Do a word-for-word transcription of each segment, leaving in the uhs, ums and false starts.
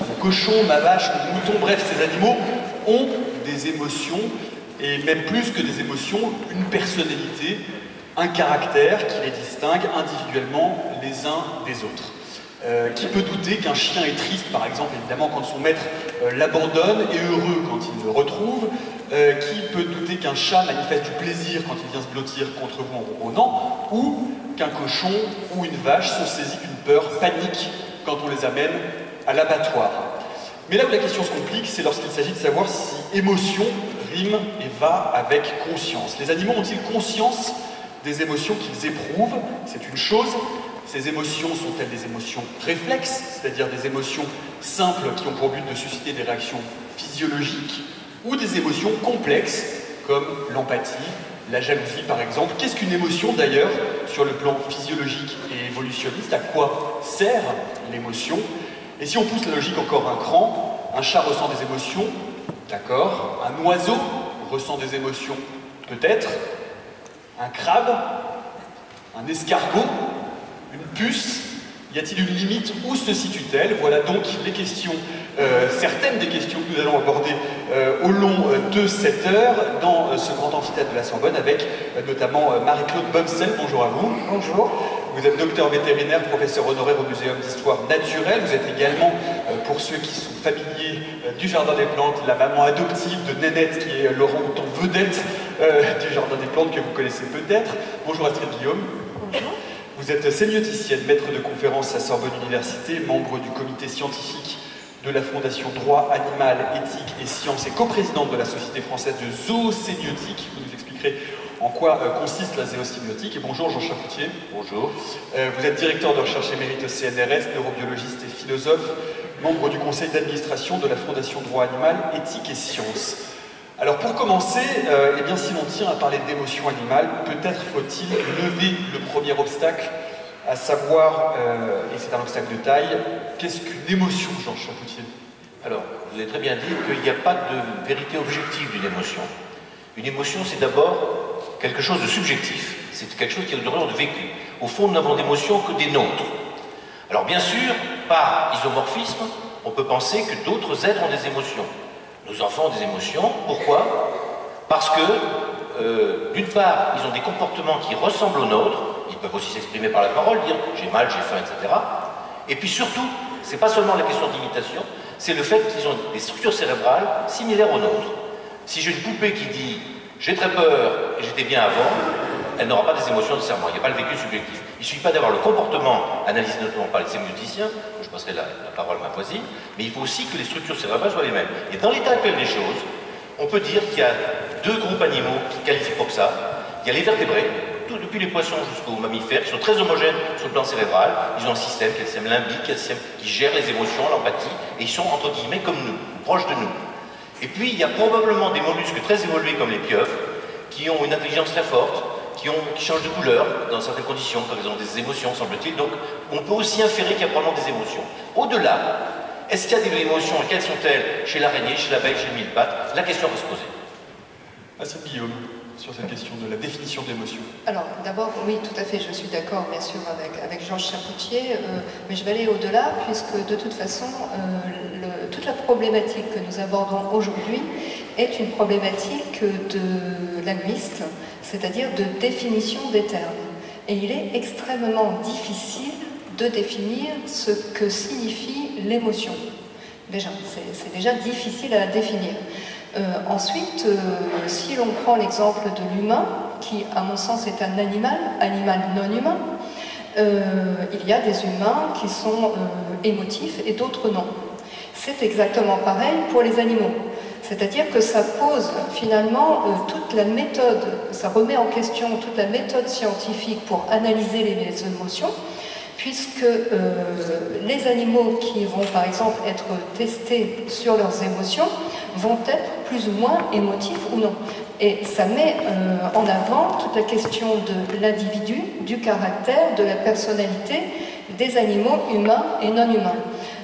mon cochon, ma vache, mon mouton, bref, ces animaux ont des émotions, et même plus que des émotions, une personnalité, un caractère qui les distingue individuellement les uns des autres. Euh, qui peut douter qu'un chien est triste, par exemple, évidemment, quand son maître euh, l'abandonne, et heureux quand il le retrouve? euh, Qui peut douter qu'un chat manifeste du plaisir quand il vient se blottir contre vous en ronronnant? Ou qu'un cochon ou une vache sont saisis d'une peur panique quand on les amène à l'abattoir? Mais là où la question se complique, c'est lorsqu'il s'agit de savoir si émotion rime et va avec conscience. Les animaux ont-ils conscience des émotions qu'ils éprouvent? C'est une chose. Ces émotions sont-elles des émotions réflexes, c'est-à-dire des émotions simples qui ont pour but de susciter des réactions physiologiques, ou des émotions complexes, comme l'empathie, la jalousie par exemple? Qu'est-ce qu'une émotion d'ailleurs, sur le plan physiologique et évolutionniste? À quoi sert l'émotion? Et si on pousse la logique encore un cran, un chat ressent des émotions, d'accord. Un oiseau ressent des émotions, peut-être. Un crabe, un escargot, une puce, y a-t-il une limite? Où se situe-t-elle? Voilà donc les questions, euh, certaines des questions que nous allons aborder euh, au long euh, de cette heure dans euh, ce grand amphithéâtre de la Sorbonne avec euh, notamment euh, Marie-Claude Bomstel. Bonjour à vous. Bonjour. Vous êtes docteur vétérinaire, professeur honoraire au Muséum d'Histoire Naturelle. Vous êtes également, euh, pour ceux qui sont familiers euh, du Jardin des Plantes, la maman adoptive de Nénette, qui est l'orang-outan vedette euh, du Jardin des Plantes, que vous connaissez peut-être. Bonjour Astrid Guillaume. Bonjour. Vous êtes sémioticienne, maître de conférences à Sorbonne Université, membre du comité scientifique de la Fondation Droit Animal, Éthique et Sciences et coprésidente de la Société française de zoosémiotique. Vous nous expliquerez en quoi euh, consiste la zoosémiotique. Et bonjour Jean Chapoutier. Bonjour. Euh, vous êtes directeur de recherche émérite au C N R S, neurobiologiste et philosophe, membre du conseil d'administration de la Fondation Droit Animal, Éthique et Sciences. Alors pour commencer, euh, eh bien, si l'on tient à parler d'émotion animale, peut-être faut-il lever le premier obstacle, à savoir, euh, et c'est un obstacle de taille, qu'est-ce qu'une émotion, Jean Chapoutier? Alors, vous avez très bien dit qu'il n'y a pas de vérité objective d'une émotion. Une émotion, c'est d'abord quelque chose de subjectif. C'est quelque chose qui est de l'ordre de vécu. Au fond, nous n'avons d'émotions que des nôtres. Alors bien sûr, par isomorphisme, on peut penser que d'autres êtres ont des émotions. Nos enfants ont des émotions. Pourquoi? Parce que, euh, d'une part, ils ont des comportements qui ressemblent aux nôtres. Ils peuvent aussi s'exprimer par la parole, dire j'ai mal, j'ai faim, et cetera. Et puis surtout, c'est pas seulement la question d'imitation, c'est le fait qu'ils ont des structures cérébrales similaires aux nôtres. Si j'ai une poupée qui dit j'ai très peur et j'étais bien avant, elle n'aura pas des émotions nécessairement. Il n'y a pas le vécu subjectif. Il ne suffit pas d'avoir le comportement analysé notamment par les sémioticiens, je passerai la, la parole à ma voisine, mais il faut aussi que les structures cérébrales soient les mêmes. Et dans l'état actuel des choses, on peut dire qu'il y a deux groupes animaux qui qualifient pour ça. Il y a les vertébrés, tout, depuis les poissons jusqu'aux mammifères, qui sont très homogènes sur le plan cérébral. Ils ont un système qui est le système limbique, qui, est le système qui gère les émotions, l'empathie, et ils sont entre guillemets comme nous, proches de nous. Et puis il y a probablement des mollusques très évolués comme les pieuvres, qui ont une intelligence très forte, Qui, ont, qui changent de couleur dans certaines conditions, quand ils ont des émotions, semble-t-il. Donc, on peut aussi inférer qu'il y a probablement des émotions. Au-delà, est-ce qu'il y a des émotions, et quelles sont-elles chez l'araignée, chez l'abeille, chez le mille-pattes? La question va se poser. Astrid Guillaume, sur cette question de la définition de l'émotion. Alors, d'abord, oui, tout à fait, je suis d'accord, bien sûr, avec, avec Georges Chapoutier, euh, mais je vais aller au-delà, puisque de toute façon, euh, le, toute la problématique que nous abordons aujourd'hui est une problématique de linguiste, c'est-à-dire de définition des termes. Et il est extrêmement difficile de définir ce que signifie l'émotion. Déjà, c'est déjà difficile à définir. Euh, ensuite, euh, si l'on prend l'exemple de l'humain, qui à mon sens est un animal, animal non humain, euh, il y a des humains qui sont euh, émotifs et d'autres non. C'est exactement pareil pour les animaux. C'est-à-dire que ça pose finalement euh, toute la méthode, ça remet en question toute la méthode scientifique pour analyser les, les émotions, puisque euh, les animaux qui vont par exemple être testés sur leurs émotions vont être plus ou moins émotifs ou non. Et ça met euh, en avant toute la question de l'individu, du caractère, de la personnalité des animaux humains et non humains.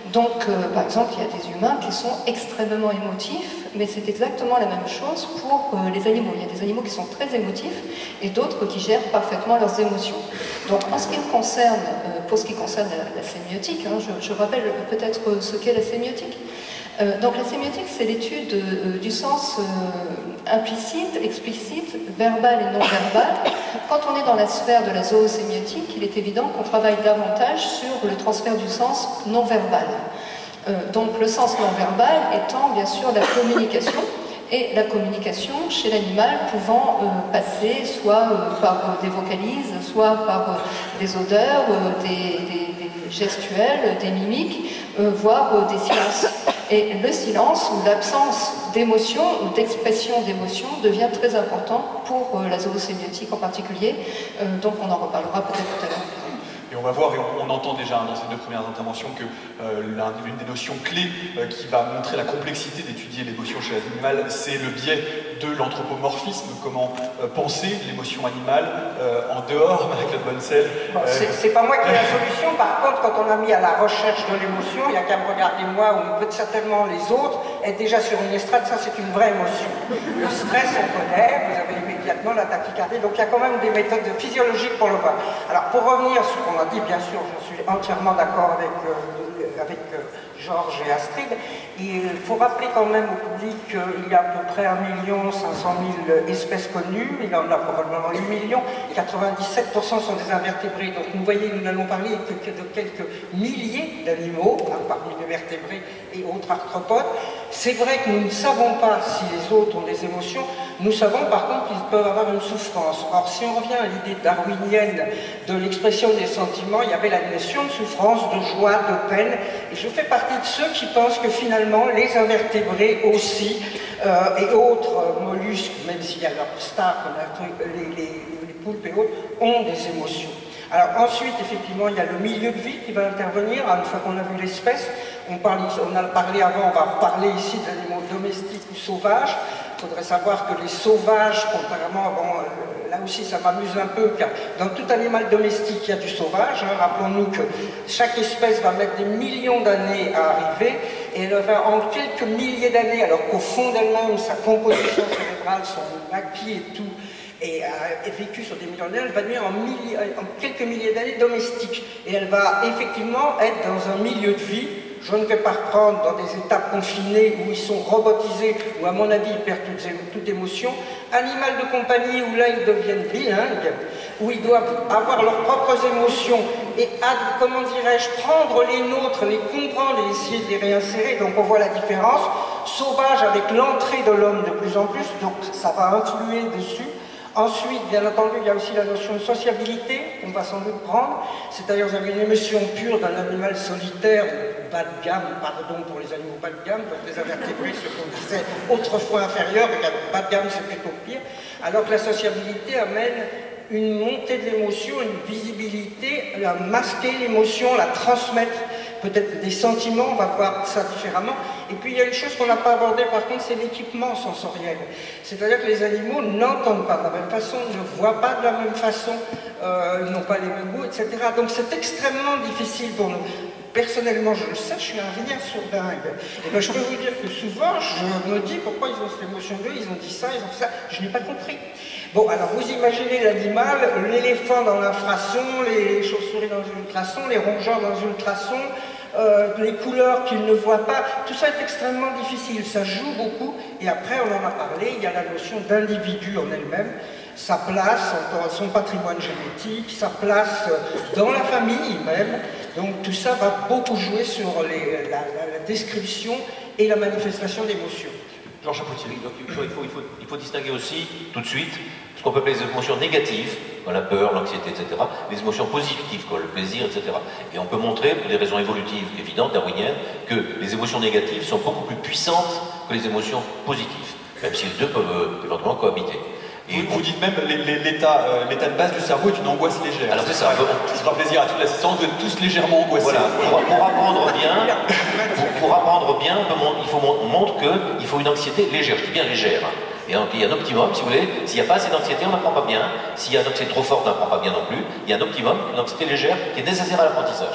Donc, euh, par exemple, il y a des humains qui sont extrêmement émotifs, mais c'est exactement la même chose pour euh, les animaux. Il y a des animaux qui sont très émotifs et d'autres qui gèrent parfaitement leurs émotions. Donc, en ce qui me concerne, euh, pour ce qui concerne la, la sémiotique, hein, je, je rappelle peut-être ce qu'est la sémiotique. Euh, donc, la sémiotique, c'est l'étude euh, du sens euh, implicite, explicite, verbal et non verbal. Quand on est dans la sphère de la zoosémiotique, il est évident qu'on travaille davantage sur le transfert du sens non verbal. Euh, donc le sens non verbal étant bien sûr la communication, et la communication chez l'animal pouvant euh, passer soit euh, par euh, des vocalises, soit par euh, des odeurs, euh, des, des, des gestuels, des mimiques, euh, voire euh, des silences. Et le silence ou l'absence d'émotion ou d'expression d'émotion devient très important pour euh, la zoosémiotique en particulier, euh, donc on en reparlera peut-être tout à l'heure. Et on va voir, et on, on entend déjà dans ces deux premières interventions que euh, l'une des notions clés euh, qui va montrer la complexité d'étudier l'émotion chez l'animal, c'est le biais de l'anthropomorphisme, comment euh, penser l'émotion animale euh, en dehors, Marie-Claude Bonsel. Bon, euh... C'est pas moi qui ai la solution, par contre, quand on a mis à la recherche de l'émotion, il n'y a qu'à me regarder moi ou peut-être certainement les autres, être déjà sur une estrade, ça c'est une vraie émotion. Le stress, on connaît, vous avez immédiatement la tachycardie, donc il y a quand même des méthodes physiologiques pour le voir. Alors pour revenir sur ce qu'on a dit, bien sûr, je suis entièrement d'accord avec, euh, avec euh, Georges et Astrid. Il faut rappeler quand même au public qu'il y a à peu près un million cinq cent mille espèces connues, il y en a probablement huit millions, quatre-vingt-dix-sept pour cent sont des invertébrés. Donc vous voyez, nous n'allons parler que de quelques milliers d'animaux, hein, parmi les vertébrés et autres arthropodes. C'est vrai que nous ne savons pas si les autres ont des émotions, nous savons par contre qu'ils peuvent avoir une souffrance. Or, si on revient à l'idée darwinienne de l'expression des sentiments, il y avait la notion de souffrance, de joie, de peine, et je fais partie de ceux qui pensent que finalement, les invertébrés aussi, euh, et autres euh, mollusques, même s'il y a leur star, les, les, les poulpes et autres, ont des émotions. Alors ensuite, effectivement, il y a le milieu de vie qui va intervenir, une fois qu'on a vu l'espèce. On, on a parlé avant, on va reparler ici d'animaux domestiques ou sauvages. Il faudrait savoir que les sauvages, contrairement, bon, euh, là aussi ça m'amuse un peu, car dans tout animal domestique, il y a du sauvage. Hein. Rappelons-nous que chaque espèce va mettre des millions d'années à arriver, et elle va en quelques milliers d'années, alors qu'au fond d'elle-même, sa composition cérébrale, son acquis et tout, et a vécu sur des millions d'années, elle va devenir en, milli en quelques milliers d'années domestique. Et elle va effectivement être dans un milieu de vie. Je ne vais pas reprendre dans des étapes confinées où ils sont robotisés, où à mon avis ils perdent toute, toute émotion. Animal de compagnie où là ils deviennent bilingues, où ils doivent avoir leurs propres émotions et, comment dirais-je, prendre les nôtres, les comprendre et essayer de les réinsérer. Donc on voit la différence. Sauvage avec l'entrée de l'homme de plus en plus, donc ça va influer dessus. Ensuite, bien entendu, il y a aussi la notion de sociabilité qu'on va sans doute prendre. C'est-à-dire, vous avez une émotion pure d'un animal solitaire, bas de gamme, pardon pour les animaux bas de gamme, donc les invertébrés, ce qu'on disait autrefois inférieur, mais bas de gamme c'est plutôt pire. Alors que la sociabilité amène une montée de l'émotion, une visibilité, à masquer l'émotion, la transmettre, peut-être des sentiments, on va voir ça différemment. Et puis il y a une chose qu'on n'a pas abordée par contre, c'est l'équipement sensoriel. C'est-à-dire que les animaux n'entendent pas de la même façon, ne voient pas de la même façon, euh, ils n'ont pas les mêmes goûts, et cetera. Donc c'est extrêmement difficile pour nous. Personnellement, je le sais, je suis un rien sur dingue. Et ben, je peux vous dire que souvent, je me dis pourquoi ils ont cette émotion d'eux, ils ont dit ça, ils ont fait ça, je n'ai pas compris. Bon, alors vous imaginez l'animal, l'éléphant dans l'infrason, les chauves-souris dans l'ultrason, les rongeurs dans l'ultrason, euh, les couleurs qu'ils ne voient pas, tout ça est extrêmement difficile, ça joue beaucoup, et après on en a parlé, il y a la notion d'individu en elle-même, sa place, son patrimoine génétique, sa place dans la famille même, donc tout ça va beaucoup jouer sur les, la, la, la description et la manifestation d'émotions. Georges Chapoutier. Donc il faut, il, faut, il, faut, il faut distinguer aussi, tout de suite, ce qu'on peut appeler les émotions négatives, comme la peur, l'anxiété, et cetera, les émotions positives, comme le plaisir, et cetera. Et on peut montrer, pour des raisons évolutives évidentes, darwiniennes, que les émotions négatives sont beaucoup plus puissantes que les émotions positives, même si les deux peuvent éventuellement cohabiter. Et vous, vous dites même l'état euh, de base du cerveau est une angoisse légère. Alors c'est ça. Qui fera plaisir à toute l'assistance, vous êtes tous légèrement angoissés. Voilà, pour, pour apprendre bien, pour, pour apprendre bien, il faut, on montre qu'il faut une anxiété légère, je dis bien légère. Et donc, il y a un optimum, si vous voulez, s'il n'y a pas assez d'anxiété, on n'apprend pas bien. S'il y a une anxiété trop forte, on n'apprend pas bien non plus. Il y a un optimum, une anxiété légère, qui est nécessaire à l'apprentissage.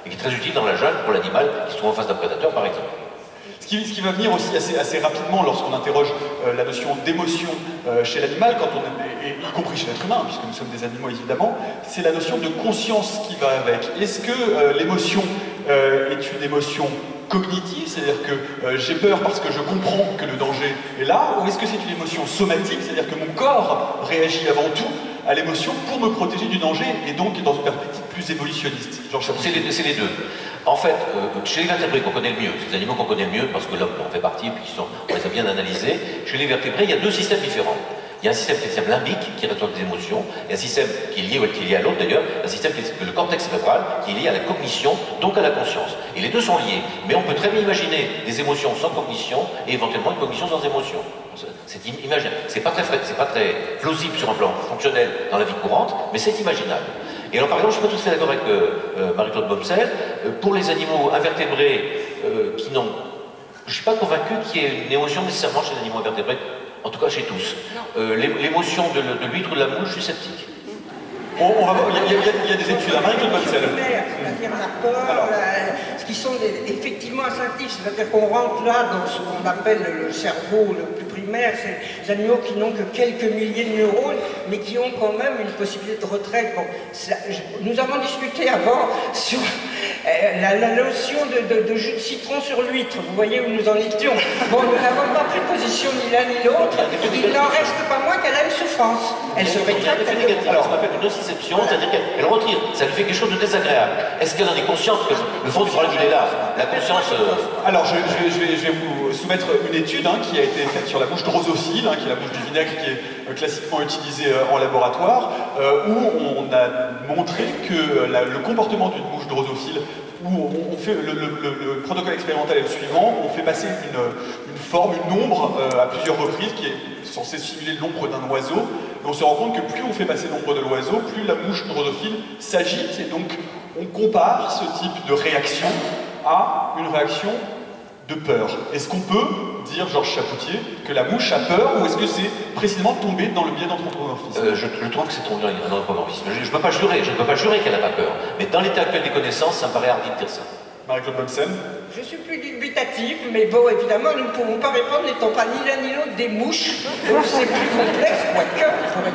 et qui est très utile dans la jungle pour l'animal qui se trouve en face d'un prédateur, par exemple. Ce qui, ce qui va venir aussi assez, assez rapidement lorsqu'on interroge euh, la notion d'émotion euh, chez l'animal, quand on est, et, y compris chez l'être humain, puisque nous sommes des animaux évidemment, c'est la notion de conscience qui va avec. Est-ce que euh, l'émotion euh, est une émotion cognitive, c'est-à-dire que euh, j'ai peur parce que je comprends que le danger est là, ou est-ce que c'est une émotion somatique, c'est-à-dire que mon corps réagit avant tout à l'émotion pour me protéger du danger, et donc dans une perspective plus évolutionniste? C'est les, c'est les deux. En fait, euh, chez les vertébrés qu'on connaît le mieux, c'est les animaux qu'on connaît le mieux, parce que l'homme en fait partie, puis ils sont, on les a bien analysés, chez les vertébrés, il y a deux systèmes différents. Il y a un système qui est le système limbique, qui récolte des émotions, et un système qui est lié, ou qui est lié à l'autre d'ailleurs, un système qui est le cortex cérébral, qui est lié à la cognition, donc à la conscience. Et les deux sont liés. Mais on peut très bien imaginer des émotions sans cognition, et éventuellement une cognition sans émotion. C'est imaginable. C'est pas très, c'est pas très plausible sur un plan fonctionnel dans la vie courante, mais c'est imaginable. Et alors par exemple, je ne suis pas tout à fait d'accord avec euh, euh, Marie-Claude Bomsel, euh, pour les animaux invertébrés euh, qui n'ont... Je ne suis pas convaincu qu'il y ait une émotion nécessairement chez les animaux invertébrés, en tout cas chez tous. Euh, L'émotion de, de l'huître ou de la mouche, je suis sceptique. On, on va voir, il y, y, y a des études à Marie-Claude Bomsel. C'est-à-dire la peur, la, ce qui sont des, effectivement instinctifs, c'est-à-dire qu'on rentre là dans ce qu'on appelle le cerveau le plus primaire, c'est des animaux qui n'ont que quelques milliers de neurones, mais qui ont quand même une possibilité de retraite. Bon, ça, je, nous avons discuté avant sur euh, la, la notion de, de, de jus de citron sur l'huître, vous voyez où nous en étions. Bon, nous n'avons pas pris position ni l'un ni l'autre, il n'en reste pas moins qu'elle a une souffrance. Elle se rétracte. Alors, ça s'appelle une nociception, c'est-à-dire qu'elle retire, ça lui fait quelque chose de désagréable. Est-ce qu'elle en est consciente? Que le fond du problème, il est là. La conscience... Euh... Alors, je, je, je, vais, je vais vous soumettre une étude hein, qui a été faite sur la mouche drosophile, hein, qui est la mouche du vinaigre qui est euh, classiquement utilisée euh, en laboratoire, euh, où on a montré que euh, la, le comportement d'une mouche drosophile, où on, on fait, le, le, le, le protocole expérimental est le suivant, on fait passer une, une forme, une ombre euh, à plusieurs reprises, qui est censée simuler l'ombre d'un oiseau, et on se rend compte que plus on fait passer l'ombre de l'oiseau, plus la mouche drosophile s'agite, et donc on compare ce type de réaction à une réaction de peur. Est-ce qu'on peut dire, Georges Chapoutier, que la mouche a peur, ou est-ce que c'est précisément tomber dans le biais d'anthropomorphisme? euh, je, je trouve que c'est tombé dans l'anthropomorphisme. Je ne peux pas jurer, je ne peux pas jurer qu'elle n'a pas peur. Mais dans l'état actuel des connaissances, ça me paraît hardi de dire ça. Marie-Claude Bomsel? Je suis plus dubitative, mais bon, évidemment, nous ne pouvons pas répondre n'étant pas ni l'un ni l'autre des mouches, donc c'est plus complexe, quoique.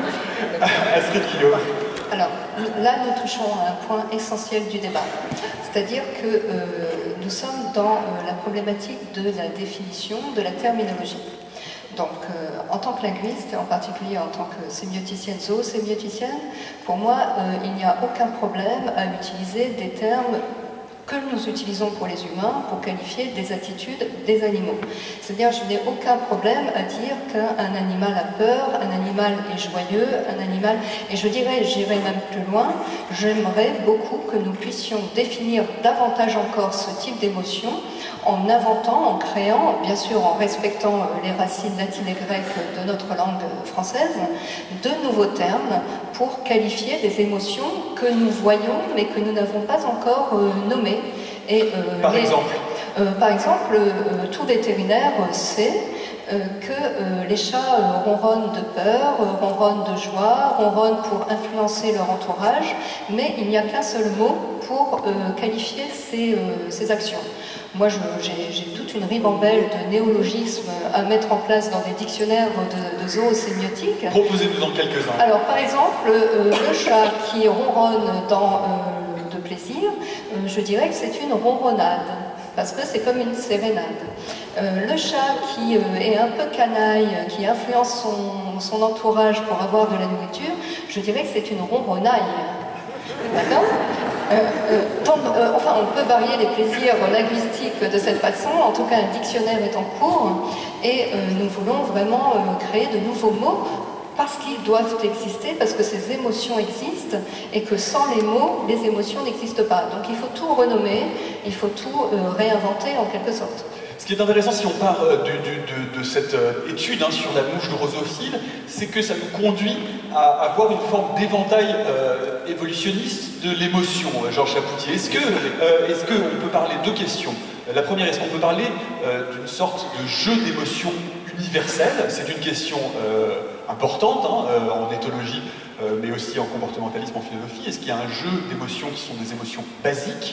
Astrid Guillaume. Alors là, nous touchons à un point essentiel du débat. C'est-à-dire que euh, nous sommes dans euh, la problématique de la définition, de la terminologie. Donc, euh, en tant que linguiste, et en particulier en tant que sémioticienne, zoosémioticienne, pour moi, euh, il n'y a aucun problème à utiliser des termes que nous utilisons pour les humains pour qualifier des attitudes des animaux. C'est-à-dire, je n'ai aucun problème à dire qu'un animal a peur, un animal est joyeux, un animal... Et je dirais, j'irai même plus loin, j'aimerais beaucoup que nous puissions définir davantage encore ce type d'émotion en inventant, en créant, bien sûr en respectant les racines latines et grecques de notre langue française, de nouveaux termes pour qualifier des émotions que nous voyons mais que nous n'avons pas encore euh, nommées. Et, euh, par, les, exemple. Euh, par exemple, euh, tout vétérinaire sait euh, que euh, les chats euh, ronronnent de peur, euh, ronronnent de joie, ronronnent pour influencer leur entourage, mais il n'y a qu'un seul mot pour euh, qualifier ces, euh, ces actions. Moi, j'ai toute une ribambelle de néologismes à mettre en place dans des dictionnaires de, de zoosémiotique. Proposez-nous en quelques-uns. Alors, par exemple, euh, le chat qui ronronne dans euh, de plaisir, euh, je dirais que c'est une ronronnade, parce que c'est comme une sérénade. Euh, le chat qui euh, est un peu canaille, qui influence son, son entourage pour avoir de la nourriture, je dirais que c'est une ronronnaille. D'accord ? Euh, euh, tant, euh, enfin, on peut varier les plaisirs linguistiques de cette façon. En tout cas, un dictionnaire est en cours et euh, nous voulons vraiment euh, créer de nouveaux mots parce qu'ils doivent exister, parce que ces émotions existent et que sans les mots, les émotions n'existent pas. Donc il faut tout renommer, il faut tout euh, réinventer en quelque sorte. Ce qui est intéressant, si on part euh, du, du, de, de cette euh, étude hein, sur la mouche drosophile, c'est que ça nous conduit à avoir une forme d'éventail euh, évolutionniste de l'émotion, euh, Georges Chapoutier. Est-ce que, euh, est-ce qu'on peut parler de deux questions? La première, est-ce qu'on peut parler euh, d'une sorte de jeu d'émotions universelle? C'est une question euh, importante hein, euh, en éthologie, euh, mais aussi en comportementalisme, en philosophie. Est-ce qu'il y a un jeu d'émotions qui sont des émotions basiques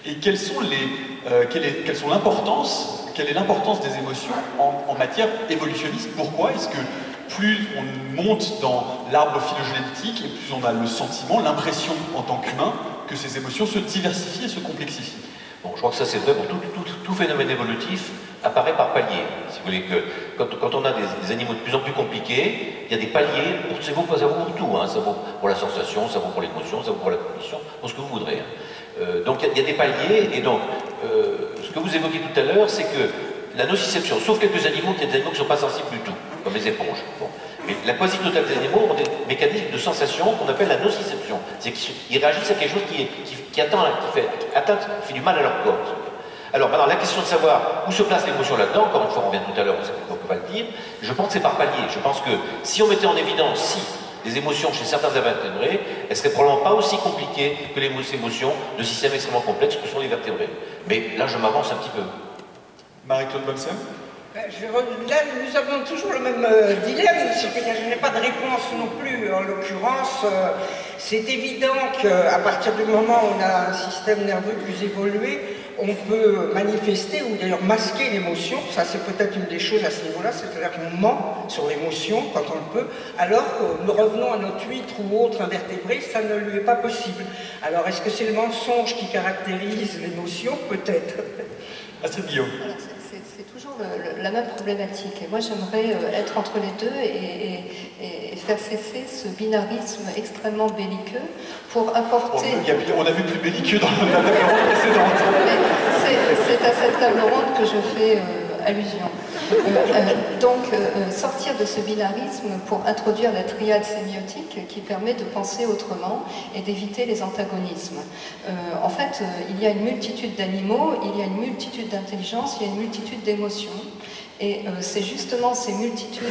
Et quelles sont les, euh, quelle est, quelles sont l'importance, quelle est l'importance des émotions en, en matière évolutionniste? Pourquoi est-ce que plus on monte dans l'arbre phylogénétique et plus on a le sentiment, l'impression en tant qu'humain que ces émotions se diversifient et se complexifient? Bon, je crois que ça c'est vrai pour tout, tout, tout phénomène évolutif apparaît par paliers. Si vous voulez que quand, quand on a des, des animaux de plus en plus compliqués, il y a des paliers, pour, ça, vaut, ça vaut pour tout, hein, ça vaut pour la sensation, ça vaut pour l'émotion, ça vaut pour la cognition, pour ce que vous voudrez. Hein. Euh, donc il y, a, il y a des paliers, et donc euh, ce que vous évoquez tout à l'heure, c'est que la nociception, sauf quelques animaux, il y a des animaux qui ne sont pas sensibles du tout, comme les éponges. Bon. Mais la quasi-totale des animaux ont des mécanismes de sensation qu'on appelle la nociception. C'est qu'ils réagissent à quelque chose qui, est, qui, qui, attend, qui, fait, qui, atteint, qui fait du mal à leur corps. Alors maintenant, la question de savoir où se place l'émotion là-dedans, encore une fois, on revient tout à l'heure, on ne peut pas le dire, je pense que c'est par palier. Je pense que si on mettait en évidence si les émotions chez certains invertébrés, elles seraient probablement pas aussi compliquées que les émotions de systèmes extrêmement complexes que sont les vertébrés. Mais là, je m'avance un petit peu. Marie-Claude Bonsen? Je, là, nous avons toujours le même euh, dilemme, c'est que je n'ai pas de réponse non plus. En l'occurrence, euh, c'est évident qu'à partir du moment où on a un système nerveux plus évolué, on peut manifester ou d'ailleurs masquer l'émotion. Ça, c'est peut-être une des choses à ce niveau-là, c'est-à-dire qu'on ment sur l'émotion quand on le peut, alors que nous revenons à notre huître ou autre invertébré, ça ne lui est pas possible. Alors, est-ce que c'est le mensonge qui caractérise l'émotion? Peut-être. Astrid Guillaume. C'est toujours le, le, la même problématique. Et moi, j'aimerais euh, être entre les deux et, et, et faire cesser ce binarisme extrêmement belliqueux pour apporter... Bon, y a, on a vu plus belliqueux dans la table ronde précédente. C'est à cette table ronde que je fais euh, allusion. Euh, euh, donc, euh, sortir de ce binarisme pour introduire la triade sémiotique qui permet de penser autrement et d'éviter les antagonismes. Euh, en fait, euh, il y a une multitude d'animaux, il y a une multitude d'intelligences, il y a une multitude d'émotions. Et euh, c'est justement ces multitudes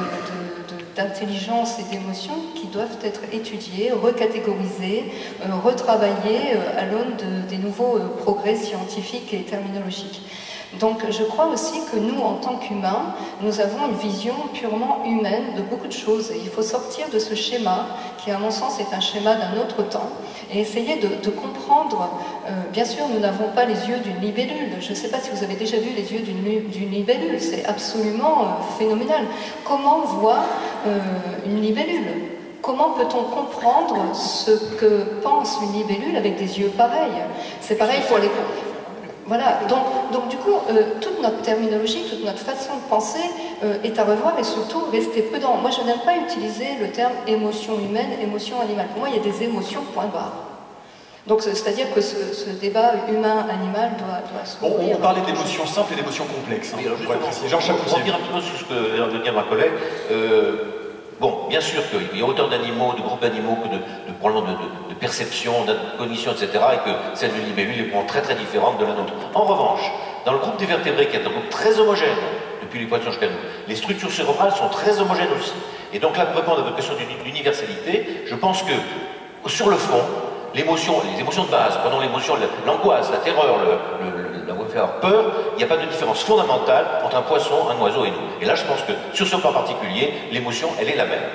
d'intelligence et d'émotions qui doivent être étudiées, recatégorisées, euh, retravaillées euh, à l'aune de, des nouveaux euh, progrès scientifiques et terminologiques. Donc je crois aussi que nous, en tant qu'humains, nous avons une vision purement humaine de beaucoup de choses. Et il faut sortir de ce schéma, qui à mon sens est un schéma d'un autre temps, et essayer de, de comprendre. Euh, bien sûr, nous n'avons pas les yeux d'une libellule. Je ne sais pas si vous avez déjà vu les yeux d'une libellule. C'est absolument euh, phénoménal. Comment voit euh, une libellule? Comment peut-on comprendre ce que pense une libellule avec des yeux pareils? C'est pareil pour les... Voilà, donc, donc du coup, euh, toute notre terminologie, toute notre façon de penser euh, est à revoir et surtout rester prudent. Moi, je n'aime pas utiliser le terme émotion humaine, émotion animale. Pour moi, il y a des émotions, point barre. Donc, c'est-à-dire que ce, ce débat humain-animal doit, doit se bon, on parlait d'émotions simples et d'émotions complexes. Hein, oui, Jean Chapoutier. Pour dire un petit peu sur ce que vient de dire ma collègue, euh, bon, bien sûr qu'il y a autant d'animaux, de groupes d'animaux que de, de problèmes de, de, de perception, de cognition, et cetera, et que celle de libellule est vraiment très très différente de la nôtre. En revanche, dans le groupe des vertébrés, qui est un groupe très homogène, depuis les poissons jusqu'à nous, les structures cérébrales sont très homogènes aussi. Et donc là, pour répondre à votre question d'universalité, je pense que, sur le fond, l'émotion, les émotions de base, prenons l'émotion, l'angoisse, la terreur, le, le, la peur, il n'y a pas de différence fondamentale entre un poisson, un oiseau et nous. Et là, je pense que sur ce plan particulier, l'émotion, elle est la même.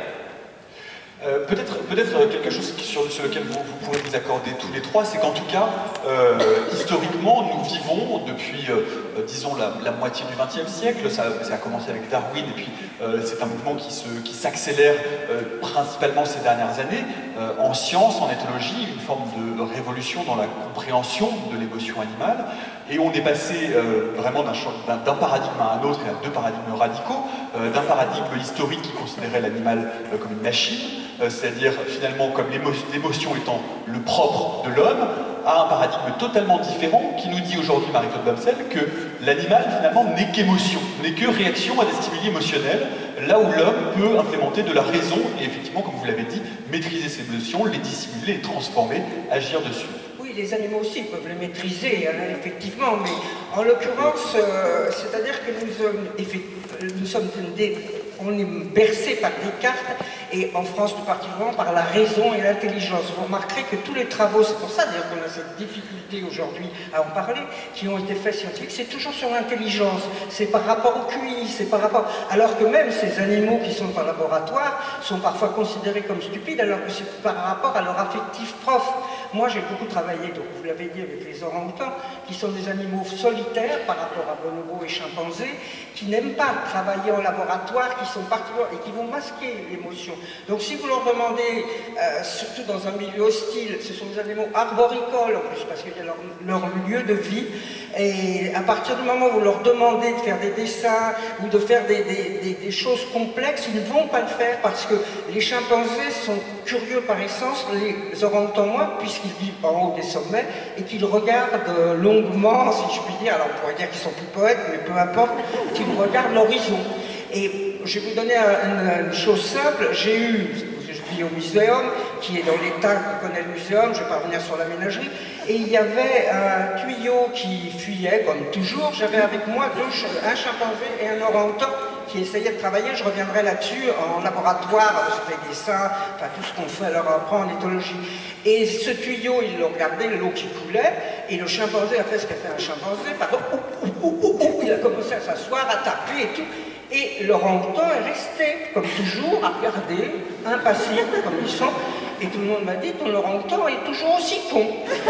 Euh, Peut-être peut-être quelque chose sur, sur lequel vous, vous pourrez vous accorder tous les trois, c'est qu'en tout cas, euh, historiquement, nous vivons depuis, euh, disons, la, la moitié du vingtième siècle, ça, ça a commencé avec Darwin, et puis euh, c'est un mouvement qui s'accélère qui euh, principalement ces dernières années, euh, en sciences, en éthologie, une forme de révolution dans la compréhension de l'émotion animale, et on est passé euh, vraiment d'un d'un paradigme à un autre, et à deux paradigmes radicaux, euh, d'un paradigme historique qui considérait l'animal euh, comme une machine, c'est-à-dire finalement comme l'émotion étant le propre de l'homme, à un paradigme totalement différent qui nous dit aujourd'hui, Marie-Claude Bamsel, que l'animal finalement n'est qu'émotion, n'est que réaction à des stimuli émotionnels, là où l'homme peut implémenter de la raison et effectivement, comme vous l'avez dit, maîtriser ses émotions, les dissimuler, les transformer, agir dessus. Les animaux aussi peuvent les maîtriser, hein, effectivement, mais En l'occurrence, euh, c'est-à-dire que nous, euh, nous sommes des, on est bercé par Descartes et en France tout particulièrement par la raison et l'intelligence. Vous remarquerez que tous les travaux, c'est pour ça d'ailleurs qu'on a cette difficulté aujourd'hui à en parler, qui ont été faits scientifiques, c'est toujours sur l'intelligence, c'est par rapport au Q I, c'est par rapport... Alors que même ces animaux qui sont en laboratoire sont parfois considérés comme stupides alors que c'est par rapport à leur affectif prof. Moi j'ai beaucoup travaillé, donc vous l'avez dit, avec les orang-outans, qui sont des animaux solitaires par rapport à bonobos et chimpanzés, qui n'aiment pas travailler en laboratoire, qui sont particuliers et qui vont masquer l'émotion. Donc si vous leur demandez, euh, surtout dans un milieu hostile, ce sont des animaux arboricoles en plus, parce qu'il y a leur, leur lieu de vie, et à partir du moment où vous leur demandez de faire des dessins ou de faire des, des, des, des choses complexes, ils ne vont pas le faire parce que les chimpanzés sont curieux par essence, les orang-outans moins, puisqu'ils vivent en haut des sommets et qu'ils regardent longuement, si je puis dire, alors on pourrait dire qu'ils sont plus poètes, mais peu importe, qu'ils regardent l'horizon. Et je vais vous donner une, une chose simple, j'ai eu, je vis au muséum, qui est dans l'état que connaît le muséum, je ne vais pas revenir sur la ménagerie, et il y avait un tuyau qui fuyait, comme toujours, j'avais avec moi deux, un chimpanzé et un orang-outan qui essayaient de travailler, je reviendrai là-dessus, en laboratoire, sur les dessins, enfin tout ce qu'on fait, leur apprend en éthologie. Et ce tuyau, ils l'ont regardé, l'eau qui coulait, et le chimpanzé a fait ce qu'a fait un chimpanzé, pardon, ouh, ouh, ouh, ouh, il a commencé à s'asseoir, à taper et tout. Et l'orang-outan est resté, comme toujours, à regarder, impassible, comme ils sont. Et tout le monde m'a dit, ton orang-outan est toujours aussi con.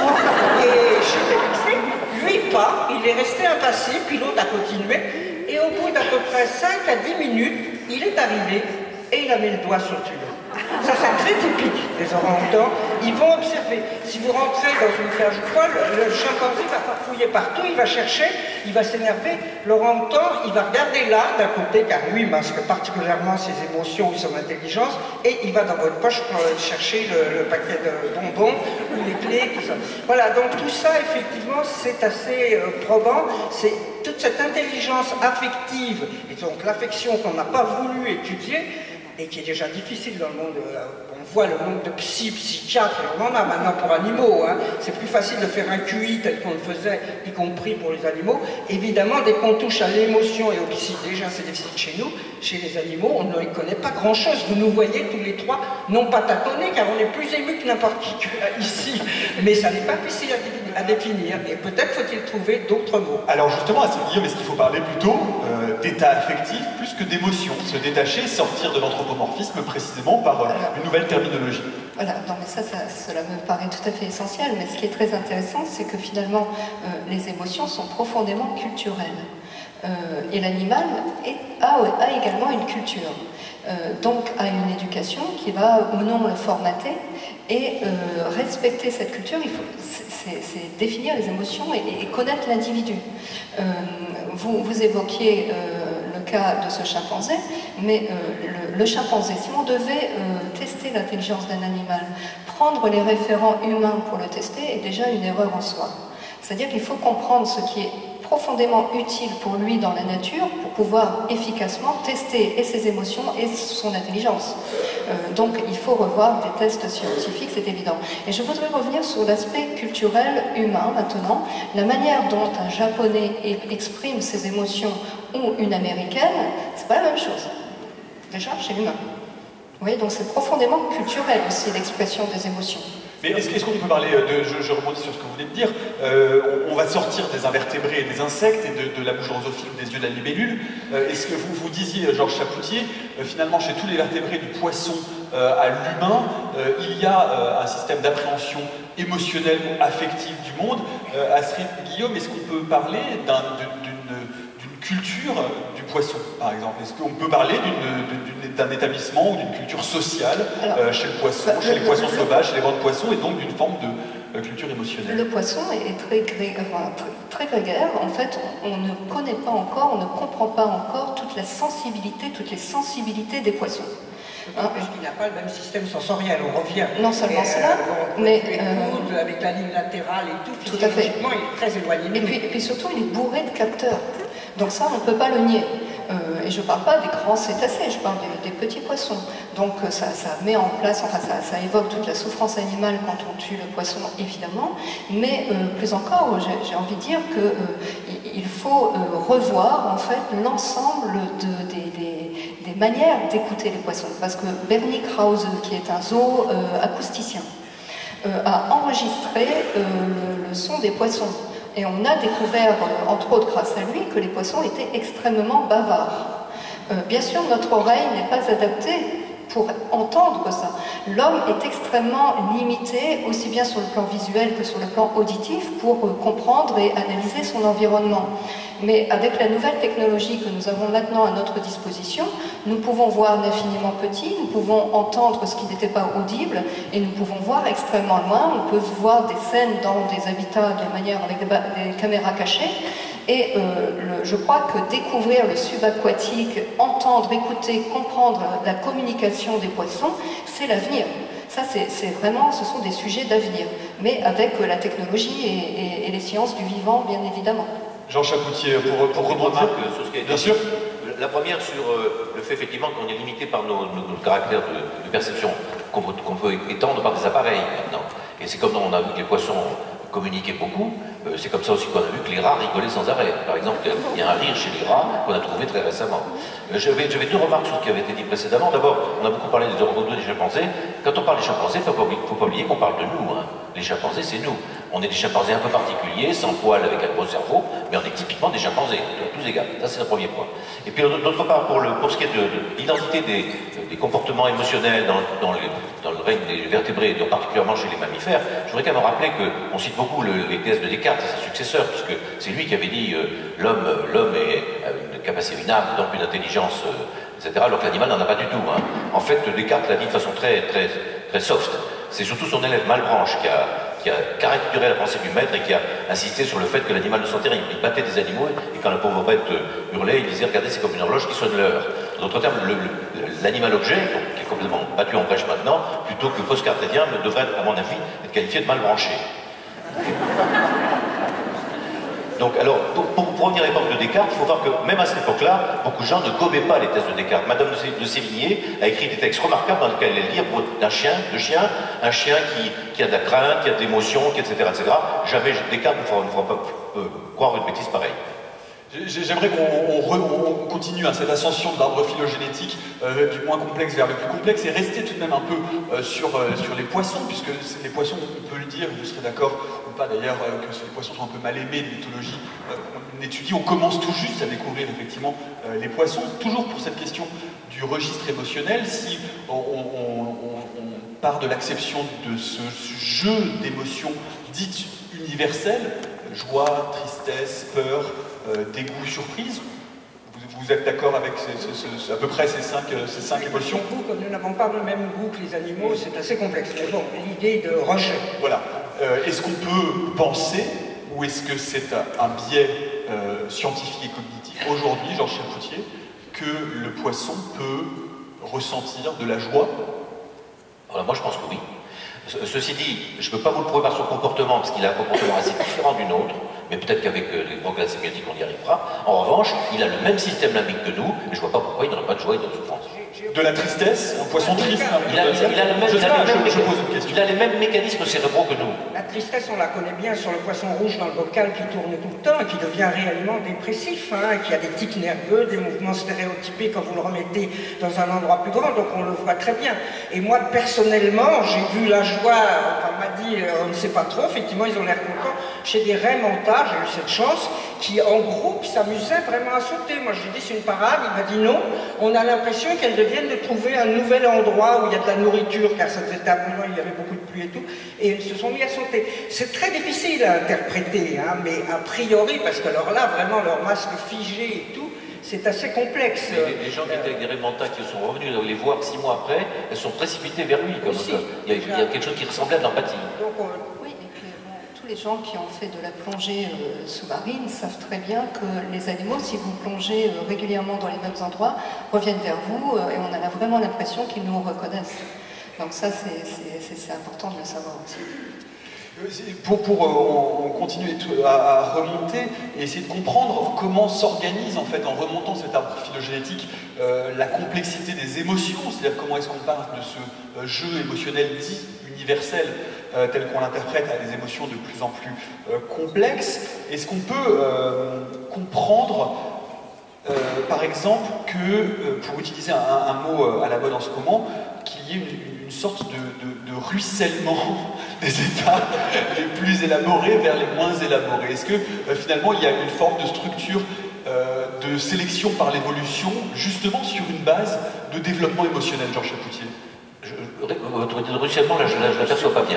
Et j'étais vexée, lui pas, il est resté impassible, puis l'autre a continué. Et au bout d'à peu près cinq à dix minutes, il est arrivé et il a mis le doigt sur le tuyau. Ça, c'est très typique des orang-outans. Ils vont observer. Si vous rentrez dans une cage folle, le chimpanzé va farfouiller partout, il va chercher, il va s'énerver. L'orang-outan, il va regarder là, d'un côté, car lui masque particulièrement ses émotions ou son intelligence, et il va dans votre poche pour chercher le, le paquet de bonbons ou les clés, tout ça. Voilà, donc tout ça, effectivement, c'est assez euh, probant. C'est toute cette intelligence affective, et donc l'affection qu'on n'a pas voulu étudier, et qui est déjà difficile dans le monde, euh, on voit le nombre de psy, psychiatres, et on en a maintenant pour animaux, hein. C'est plus facile de faire un Q I tel qu'on le faisait, y compris pour les animaux. Évidemment, dès qu'on touche à l'émotion et au psy, déjà c'est difficile chez nous, chez les animaux, on ne connaît pas grand-chose. Vous nous voyez tous les trois, non pas tâtonnés, car on est plus ému que n'importe qui ici, mais ça n'est pas difficile à définir, et peut-être faut-il trouver d'autres mots. Alors justement, à ce Guillaume, est-ce qu'il faut parler plutôt euh, d'état affectif plus que d'émotion, se détacher, sortir de l'anthropomorphisme précisément par euh, une nouvelle terminologie? Voilà, non mais ça, ça, cela me paraît tout à fait essentiel, mais ce qui est très intéressant, c'est que finalement, euh, les émotions sont profondément culturelles. Euh, et l'animal a, a également une culture, euh, donc a une éducation qui va ou non le formater, et euh, respecter cette culture, il faut, c'est définir les émotions et, et connaître l'individu. Euh, vous, vous évoquiez euh, le cas de ce chimpanzé, mais euh, le, le chimpanzé, si on devait euh, tester l'intelligence d'un animal, prendre les référents humains pour le tester est déjà une erreur en soi. C'est-à-dire qu'il faut comprendre ce qui est profondément utile pour lui dans la nature pour pouvoir efficacement tester et ses émotions et son intelligence. Euh, donc il faut revoir des tests scientifiques, c'est évident. Et je voudrais revenir sur l'aspect culturel humain maintenant, la manière dont un japonais exprime ses émotions ou une américaine, c'est pas la même chose. Déjà chez l'humain. Vous voyez, donc c'est profondément culturel aussi l'expression des émotions. Mais est-ce est qu'on peut parler de, je, je rebondis sur ce que vous venez de dire, euh, on, on va sortir des invertébrés et des insectes et de, de la bouche drosophile des yeux de la libellule. Euh, est-ce que vous vous disiez, Georges Chapoutier, euh, finalement chez tous les vertébrés du poisson euh, à l'humain, euh, il y a euh, un système d'appréhension émotionnelle ou affective du monde. Euh, Astrid, Guillaume, est-ce qu'on peut parler d'une culture du poisson, par exemple? Est-ce qu'on peut parler d'un établissement ou d'une culture sociale Alors, euh, chez le poisson, bah, chez le, les poissons le, sauvages, chez les bancs de poissons, et donc d'une forme de euh, culture émotionnelle? Le poisson est très, gré, enfin, très, très grégaire. En fait, on, on ne connaît pas encore, on ne comprend pas encore toute la sensibilité, toutes les sensibilités des poissons. Hein, parce qu'il n'a pas le même système sensoriel, on revient. Non seulement cela, euh, mais... Les coudes, euh, avec la ligne latérale et tout, tout à fait. il est très éloigné. Et puis, et puis surtout, il est bourré de capteurs. Donc ça, on ne peut pas le nier. Euh, et je ne parle pas des grands cétacés, je parle des, des petits poissons. Donc ça, ça met en place, enfin ça, ça évoque toute la souffrance animale quand on tue le poisson, évidemment, mais euh, plus encore, j'ai envie de dire qu'il euh, faut euh, revoir en fait l'ensemble de, des, des, des manières d'écouter les poissons. Parce que Bernie Krause, qui est un zoo euh, acousticien, euh, a enregistré euh, le, le son des poissons. Et on a découvert, euh, entre autres grâce à lui, que les poissons étaient extrêmement bavards. Euh, bien sûr, notre oreille n'est pas adaptée pour entendre ça. L'homme est extrêmement limité, aussi bien sur le plan visuel que sur le plan auditif, pour euh, comprendre et analyser son environnement. Mais avec la nouvelle technologie que nous avons maintenant à notre disposition, nous pouvons voir l'infiniment petit, nous pouvons entendre ce qui n'était pas audible, et nous pouvons voir extrêmement loin. On peut voir des scènes dans des habitats de manière avec des, des caméras cachées. Et euh, le, je crois que découvrir le subaquatique, entendre, écouter, comprendre la communication des poissons, c'est l'avenir. Ça, c'est vraiment, ce sont des sujets d'avenir, mais avec euh, la technologie et, et, et les sciences du vivant, bien évidemment. Jean Chapoutier, pour, pour rebondir, sur ce qui a été bien sûr. La première sur euh, le fait effectivement qu'on est limité par nos, nos, nos caractères de, de perception, qu'on peut, qu'on peut étendre par des appareils maintenant. Et c'est comme on a vu que les poissons communiquaient beaucoup, euh, c'est comme ça aussi qu'on a vu que les rats rigolaient sans arrêt. Par exemple, il y a un rire chez les rats qu'on a trouvé très récemment. Euh, J'avais deux remarques sur ce qui avait été dit précédemment. D'abord, on a beaucoup parlé des orangoutangs, des chimpanzés. Quand on parle des chimpanzés, il ne faut, faut pas oublier qu'on parle de nous. Hein. Les chimpanzés, c'est nous. On est des chimpanzés un peu particuliers, sans poils, avec un gros cerveau, mais on est typiquement des chimpanzés, tous égaux. Ça, c'est le premier point. Et puis, d'autre part, pour, le, pour ce qui est de, de l'identité des, des comportements émotionnels dans, dans, les, dans le règne des vertébrés, et particulièrement chez les mammifères, je voudrais quand même rappeler qu'on cite beaucoup le, les thèses de Descartes et ses successeurs, puisque c'est lui qui avait dit euh, l'homme l'homme a une capacité, une âme, donc une intelligence, euh, et cetera, alors que l'animal n'en a pas du tout. Hein. En fait, Descartes l'a dit de façon très, très, très soft. C'est surtout son élève Malebranche qui a qui a caricaturé la pensée du maître et qui a insisté sur le fait que l'animal de son terrain, il battait des animaux, et quand la pauvre bête hurlait, il disait, regardez, c'est comme une horloge qui sonne l'heure. En d'autres termes, l'animal objet, qui est complètement battu en brèche maintenant, plutôt que post-cartésien, devrait, à mon avis, être qualifié de mal branché. Donc, alors, pour, pour, pour revenir à l'époque de Descartes, il faut voir que même à cette époque-là, beaucoup de gens ne gobaient pas les thèses de Descartes. Madame de Sévigné a écrit des textes remarquables dans lesquels elle lit d'un chien, de chien, un chien qui, qui a de la crainte, qui a de l'émotion, et cetera, et cetera. Jamais Descartes ne fera, ne fera pas euh, croire une bêtise pareille. J'aimerais qu'on on, on continue à cette ascension de l'arbre phylogénétique euh, du moins complexe vers le plus complexe et rester tout de même un peu euh, sur, euh, sur les poissons, puisque les poissons, on peut le dire, vous serez d'accord ou pas d'ailleurs, euh, que les poissons sont un peu mal aimés de l'éthologie. Euh, on étudie, on commence tout juste à découvrir effectivement euh, les poissons, toujours pour cette question du registre émotionnel. Si on, on, on, on part de l'acception de ce jeu d'émotions dites universelles, joie, tristesse, peur, euh, dégoût, surprise. Vous, vous êtes d'accord avec ces, ces, ces, à peu près ces cinq, ces cinq émotions? Comme nous n'avons pas le même goût que les animaux, c'est assez complexe. Mais bon, l'idée de rejet. Voilà. Euh, est-ce qu'on peut penser, ou est-ce que c'est un, un biais euh, scientifique et cognitif aujourd'hui, Georges Chapoutier, que le poisson peut ressentir de la joie? Alors moi je pense que oui. Ceci dit, je ne peux pas vous le prouver par son comportement, parce qu'il a un comportement assez différent du nôtre, mais peut-être qu'avec euh, les progrès sémiotiques on y arrivera. En revanche, il a le même système limbique que nous, et je ne vois pas pourquoi il n'aurait pas de joie et de souffrance. De la tristesse, un poisson triste. Il a, il a, le même, je, il a, pas, le même, je, je pose une question. Il a les mêmes mécanismes cérébraux que nous. La tristesse, on la connaît bien sur le poisson rouge dans le bocal qui tourne tout le temps et qui devient réellement dépressif, hein, qui a des tics nerveux, des mouvements stéréotypés quand vous le remettez dans un endroit plus grand, donc on le voit très bien. Et moi, personnellement, j'ai vu la joie, on m'a dit, on ne sait pas trop, effectivement, ils ont l'air contents, chez des raies mentales, j'ai eu cette chance, qui en groupe s'amusaient vraiment à sauter. Moi, je lui ai dit, c'est une parade, il m'a dit non, on a l'impression qu'elles deviennent de trouver un nouvel endroit où il y a de la nourriture, car ça faisait tard, il y avait beaucoup de pluie et tout, et ils se sont mis à sauter. C'est très difficile à interpréter, hein, mais a priori, parce que alors là, vraiment, leur masque figé et tout, c'est assez complexe. Les, les gens qui étaient avec des raies mentales qui sont revenus les voir six mois après, elles sont précipitées vers lui. Comme ça. Il, y a, il y a quelque chose qui ressemblait à de l'empathie. Oui, et puis bon, tous les gens qui ont fait de la plongée euh, sous-marine savent très bien que les animaux, si vous plongez euh, régulièrement dans les mêmes endroits, reviennent vers vous euh, et on a vraiment l'impression qu'ils nous reconnaissent. Donc ça, c'est important de le savoir aussi. Pour, pour euh, on, on continue à, à remonter et essayer de comprendre comment s'organise en fait en remontant cet arbre phylogénétique euh, la complexité des émotions, c'est-à-dire comment est-ce qu'on part de ce euh, jeu émotionnel dit universel euh, tel qu'on l'interprète à des émotions de plus en plus euh, complexes. Est-ce qu'on peut euh, comprendre euh, par exemple que, euh, pour utiliser un, un mot à la mode en ce moment, qu'il y ait une, une sorte de, de, de ruissellement des états les plus élaborés vers les moins élaborés. Est-ce que euh, finalement il y a une forme de structure euh, de sélection par l'évolution, justement sur une base de développement émotionnel, Georges Chapoutier? L'autorité de ruissellement, là je ne l'aperçois pas bien.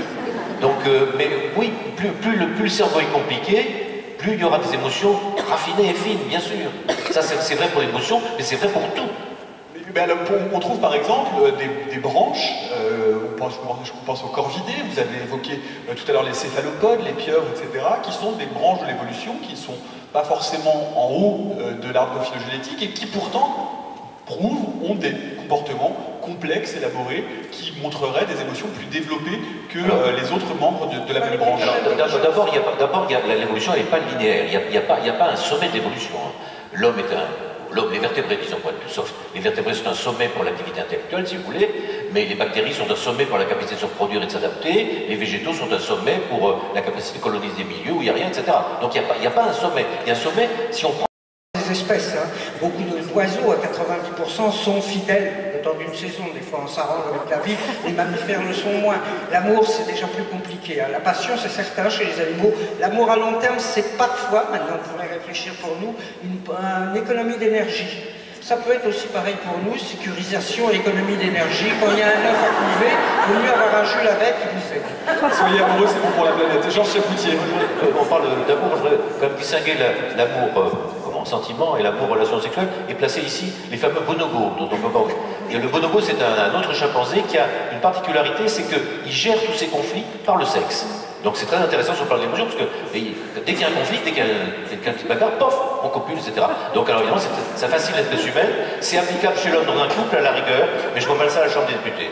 Donc, euh, mais oui, plus, plus, le, plus le cerveau est compliqué, plus il y aura des émotions raffinées et fines, bien sûr. Ça c'est vrai pour l'émotion, mais c'est vrai pour tout. Ben, on trouve par exemple des, des branches, euh, on pense, je pense au corvidés, vous avez évoqué euh, tout à l'heure les céphalopodes, les pieuvres, et cetera, qui sont des branches de l'évolution qui ne sont pas forcément en haut euh, de l'arbre phylogénétique et qui pourtant prouvent, ont des comportements complexes, élaborés, qui montreraient des émotions plus développées que euh, les autres membres de, de la même branche. D'abord, l'évolution n'est pas linéaire, il n'y a, a, a pas un sommet d'évolution. Hein. L'homme est un... L'homme, les vertébrés, disons, sauf les vertébrés sont un sommet pour l'activité intellectuelle, si vous voulez, mais les bactéries sont un sommet pour la capacité de se reproduire et de s'adapter, les végétaux sont un sommet pour euh, la capacité de coloniser des milieux où il n'y a rien, et cetera. Donc il n'y a, a pas un sommet. Il y a un sommet si on prend... Des espèces, hein. Beaucoup d'oiseaux, à quatre-vingt-dix pour cent, sont fidèles le temps d'une saison. Des fois, on s'arrange avec la vie, les mammifères le sont moins. L'amour, c'est déjà plus compliqué. Hein. La passion, c'est certain chez les animaux. L'amour à long terme, c'est parfois, maintenant on pourrait réfléchir pour nous, une, une économie d'énergie. Ça peut être aussi pareil pour nous, sécurisation et économie d'énergie. Quand il y a un œuf à couver, il vaut mieux avoir un Jules avec qui vous fait. Soyez amoureux, c'est bon pour la planète. Georges Chapoutier. On parle d'amour, je voudrais quand même distinguer l'amour euh, sentiment et l'amour relation sexuelle, et placer ici les fameux bonobos dont on peut parler. Et le bonobo, c'est un, un autre chimpanzé qui a une particularité, c'est qu'il gère tous ses conflits par le sexe. Donc c'est très intéressant sur le plan de l'émotion, parce que dès qu'il y a un conflit, dès qu'il y a quelqu'un qui bagarre, pof, on copule, et cetera. Donc alors évidemment, ça facilite l'espèce humaine, c'est applicable chez l'homme dans un couple à la rigueur, mais je vois mal ça à la Chambre des députés.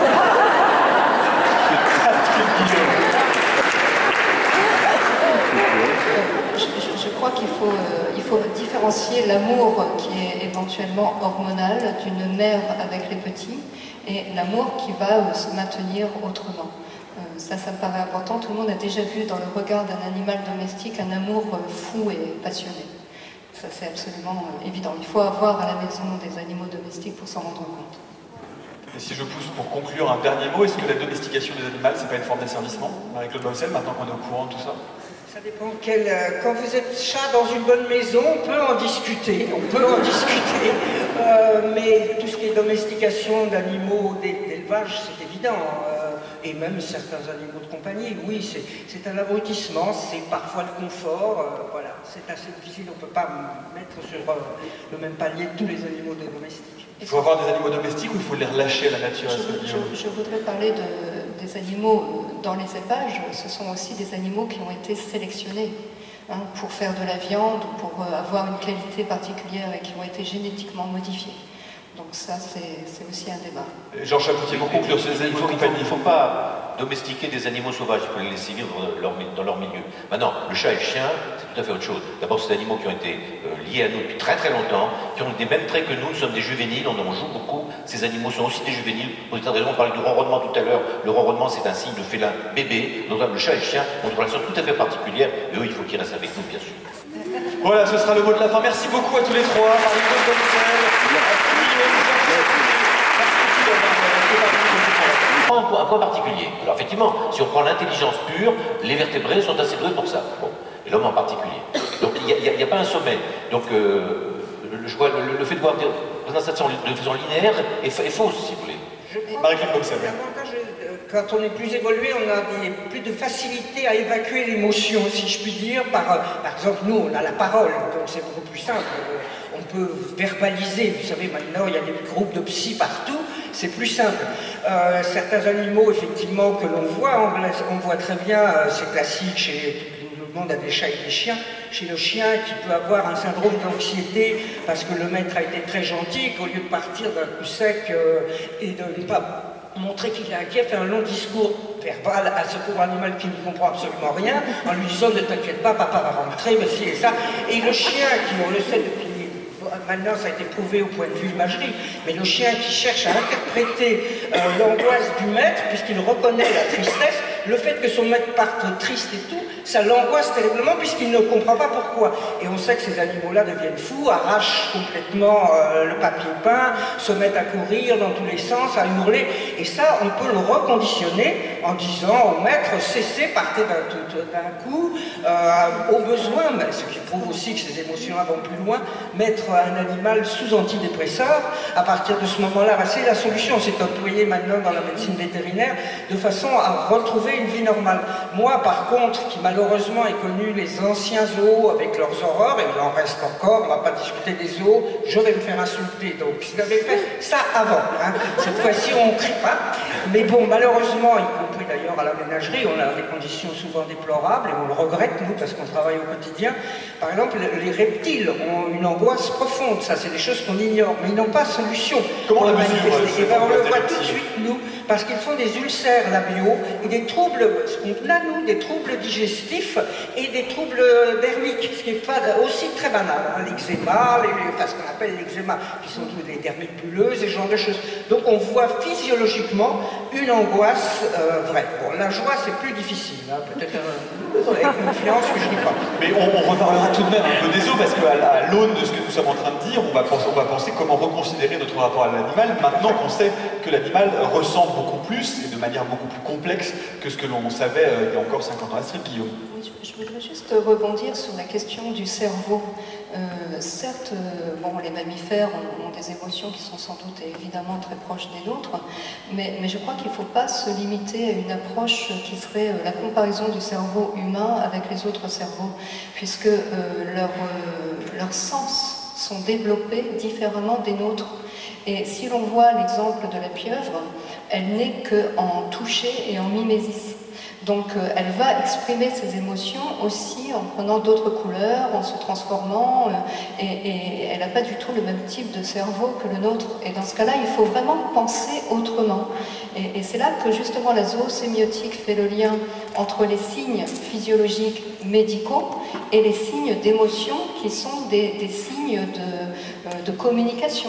Je, je, je crois qu'il faut, euh, il faut différencier l'amour qui est éventuellement hormonal d'une mère avec les petits et l'amour qui va euh, se maintenir autrement. Euh, ça, ça me paraît important. Tout le monde a déjà vu dans le regard d'un animal domestique un amour euh, fou et passionné. Ça, c'est absolument euh, évident. Il faut avoir à la maison des animaux domestiques pour s'en rendre compte. Et si je pousse pour conclure un dernier mot, est-ce que la domestication des animaux, c'est pas une forme d'asservissement, Marie-Claude Baucel, maintenant qu'on est au courant de tout ça? Ça dépend quel... Quand vous êtes chat dans une bonne maison, on peut en discuter, on peut en discuter, euh, mais tout ce qui est domestication d'animaux d'élevage, c'est évident. Euh, et même certains animaux de compagnie, oui, c'est un abrutissement, c'est parfois le confort, euh, voilà, c'est assez difficile, on ne peut pas mettre sur euh, le même palier tous les animaux de domestiques. Il faut avoir des animaux domestiques ou il faut les relâcher à la nature? Je, je, je voudrais parler de, des animaux dans les élevages. Ce sont aussi des animaux qui ont été sélectionnés hein, pour faire de la viande ou pour euh, avoir une qualité particulière et qui ont été génétiquement modifiés. Donc ça, c'est aussi un débat. Georges Chapoutier, pour conclure sur les animaux de compagnie. Il ne faut pas domestiquer des animaux sauvages, il faut les laisser vivre dans leur, dans leur milieu. Maintenant, le chat et le chien, c'est tout à fait autre chose. D'abord, c'est des animaux qui ont été euh, liés à nous depuis très très longtemps, qui ont des mêmes traits que nous, nous sommes des juvéniles, on en joue beaucoup. Ces animaux sont aussi des juvéniles. Pour des tas de raisons, on parlait du ronronnement tout à l'heure. Le ronronnement, c'est un signe de félin bébé. Donc le chat et le chien ont une relation tout à fait particulière, et eux, il faut qu'ils restent avec nous, bien sûr. Voilà, ce sera le mot de la fin. Merci beaucoup à tous les trois. Marie-Claude Baucel, Un point, un point particulier. Alors effectivement, si on prend l'intelligence pure, les vertébrés sont assez doués pour ça. Bon. Et l'homme en particulier. Donc il n'y a, a, a pas un sommet. Donc euh, je vois le, le fait de voir des représentations de façon linéaire est, est fausse, si vous voulez. Marie-Claude Baucel. Quand on est plus évolué, on a des, plus de facilité à évacuer l'émotion, si je puis dire. Par, par exemple, nous, on a la parole, donc c'est beaucoup plus simple. On peut verbaliser, vous savez, maintenant, il y a des groupes de psy partout, c'est plus simple. Euh, certains animaux, effectivement, que l'on voit, on, on voit très bien, euh, c'est classique chez... Le monde a des chats et des chiens. Chez le chien qui peut avoir un syndrome d'anxiété parce que le maître a été très gentil, qu'au lieu de partir d'un coup sec euh, et de ne pas montrer qu'il est inquiet, fait un long discours verbal à ce pauvre animal qui ne comprend absolument rien, en lui disant ne t'inquiète pas, papa va rentrer, mais si et ça. Et le chien, qui on le sait depuis, maintenant ça a été prouvé au point de vue imagerie, mais le chien qui cherche à interpréter euh, l'angoisse du maître, puisqu'il reconnaît la tristesse, le fait que son maître parte triste et tout, ça l'angoisse terriblement puisqu'il ne comprend pas pourquoi. Et on sait que ces animaux-là deviennent fous, arrachent complètement euh, le papier peint, se mettent à courir dans tous les sens, à hurler. Et ça, on peut le reconditionner en disant au maître, cessez, partez d'un coup, euh, au besoin, mais ce qui prouve aussi que ces émotions-là vont plus loin, mettre un animal sous antidépresseur. À partir de ce moment-là, bah, c'est la solution, c'est employé maintenant dans la médecine vétérinaire de façon à retrouver une vie normale. Moi, par contre, qui malheureusement ai connu les anciens zoos avec leurs horreurs, et il en reste encore, on ne va pas discuter des zoos, je vais me faire insulter. Donc, si j'avais fait ça avant, hein, cette fois-ci, on ne crie pas. Mais bon, malheureusement, y compris d'ailleurs à la ménagerie, on a des conditions souvent déplorables, et on le regrette, nous, parce qu'on travaille au quotidien. Par exemple, les reptiles ont une angoisse profonde, ça, c'est des choses qu'on ignore, mais ils n'ont pas de solution. Comment la mesure? Et ben, on le voit tout de suite, nous, parce qu'ils font des ulcères labiaux et des troubles, ce qu'on a nous, des troubles digestifs et des troubles dermiques, ce qui est pas aussi très banal, hein, l'eczéma, enfin, ce qu'on appelle l'eczéma, qui sont tous des dermites bulleuses et ce genre de choses. Donc on voit physiologiquement une angoisse euh, vraie. Bon, la joie c'est plus difficile, hein, peut-être euh, avec confiance, mais je dis pas. Mais on, on reparlera tout de même un peu des os, parce qu'à l'aune de ce que nous sommes en train de dire, on va penser, on va penser comment reconsidérer notre rapport à l'animal, maintenant qu'on sait que l'animal ressent beaucoup plus, et de manière beaucoup plus complexe que ce que l'on savait euh, il y a encore cinquante ans. Astrid, Guillaume. Oui, je, je voudrais juste rebondir sur la question du cerveau. Euh, certes, euh, bon, les mammifères ont, ont des émotions qui sont sans doute évidemment très proches des nôtres, mais, mais je crois qu'il ne faut pas se limiter à une approche qui serait euh, la comparaison du cerveau humain avec les autres cerveaux, puisque euh, leurs euh, leurs sens sont développés différemment des nôtres. Et si l'on voit l'exemple de la pieuvre, elle n'est qu'en toucher et en mimésis. Donc euh, elle va exprimer ses émotions aussi en prenant d'autres couleurs, en se transformant, euh, et, et elle n'a pas du tout le même type de cerveau que le nôtre. Et dans ce cas-là, il faut vraiment penser autrement. Et, et c'est là que justement la zoosémiotique fait le lien entre les signes physiologiques médicaux et les signes d'émotion qui sont des, des signes de, euh, de communication,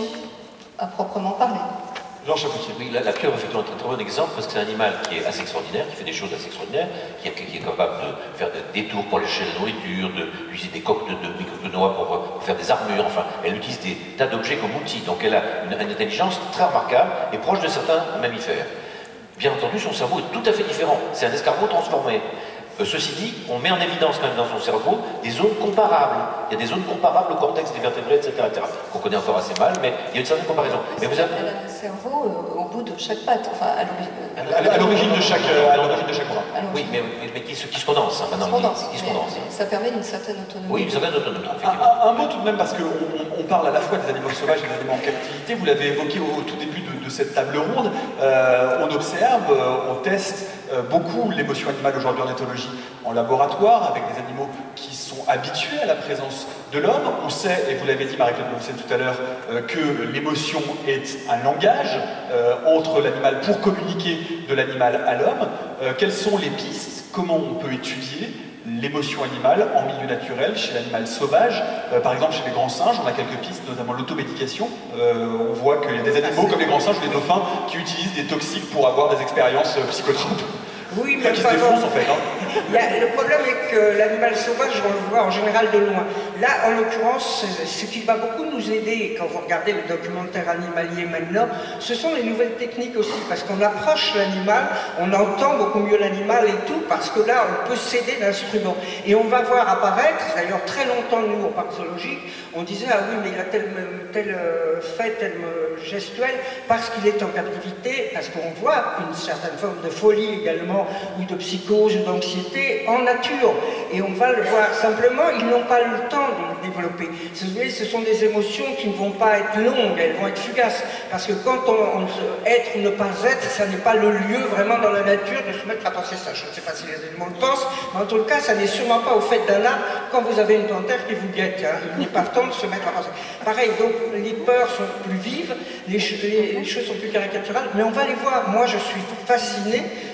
à proprement parler. Jean Chapoutier. Oui, la, la pieuvre est un très, très bon exemple parce que c'est un animal qui est assez extraordinaire, qui fait des choses assez extraordinaires, qui est, qui est capable de faire des détours pour aller chercher la nourriture, d'utiliser des coques de, de, de, de noix pour, pour faire des armures, enfin, elle utilise des tas d'objets comme outils, donc elle a une, une intelligence très remarquable et proche de certains mammifères. Bien entendu, son cerveau est tout à fait différent, c'est un escargot transformé. Euh, ceci dit, on met en évidence quand même dans son cerveau des zones comparables. Il y a des zones comparables au cortex des vertébrés, et cetera, et cetera qu'on connaît encore assez mal, mais il y a une certaine comparaison. Mais vous avez... Elle a un cerveau euh, au bout de chaque patte, enfin à l'origine de chaque, euh, à l'origine de chaque bras. Oui, mais, mais, mais qui, se, qui se condense, hein, maintenant. Qui se condense, qui se mais, condense. mais ça permet une certaine autonomie. Oui, une certaine autonomie, effectivement. Un, un, un mot tout de même, parce qu'on on, on parle à la fois des animaux sauvages et des animaux en captivité. Vous l'avez évoqué au, au tout début de, de cette table ronde. Euh, on observe, euh, on teste euh, beaucoup l'émotion animale aujourd'hui en éthologie en laboratoire, avec des animaux qui sont habitués à la présence de l'homme. On sait, et vous l'avez dit Marie-Claude Mommsen tout à l'heure, euh, que l'émotion est un langage euh, entre l'animal pour communiquer de l'animal à l'homme. Euh, quelles sont les pistes? Comment on peut étudier l'émotion animale en milieu naturel, chez l'animal sauvage? euh, Par exemple, chez les grands singes, on a quelques pistes, notamment l'automédication. Euh, on voit qu'il y a des animaux comme les grands singes ou les dauphins qui utilisent des toxiques pour avoir des expériences euh, psychotropes. Oui, mais qui se défoncent en fait. Hein. Il y a, le problème est que l'animal sauvage, on le voit en général de loin. Là, en l'occurrence, ce qui va beaucoup nous aider quand vous regardez le documentaire animalier maintenant, ce sont les nouvelles techniques aussi, parce qu'on approche l'animal, on entend beaucoup mieux l'animal et tout, parce que là, on peut s'aider d'instruments. Et on va voir apparaître, d'ailleurs très longtemps, nous, au parc zoologique, on disait, ah oui, mais il a tel, tel euh, fait, tel euh, gestuel, parce qu'il est en captivité, parce qu'on voit une certaine forme de folie également, ou de psychose ou d'anxiété en nature. Et on va le voir simplement, ils n'ont pas eu le temps de le développer. Ce sont des émotions qui ne vont pas être longues, elles vont être fugaces. Parce que quand on, on être ou ne pas être, ça n'est pas le lieu vraiment dans la nature de se mettre à penser ça. Je ne sais pas si les animaux le pensent, mais en tout cas, ça n'est sûrement pas au fait d'un arbre quand vous avez une panthère qui vous guette. Hein. Il n'est pas temps de se mettre à penser. Pareil, donc les peurs sont plus vives, les, les, les choses sont plus caricaturales, mais on va les voir. Moi, je suis fasciné.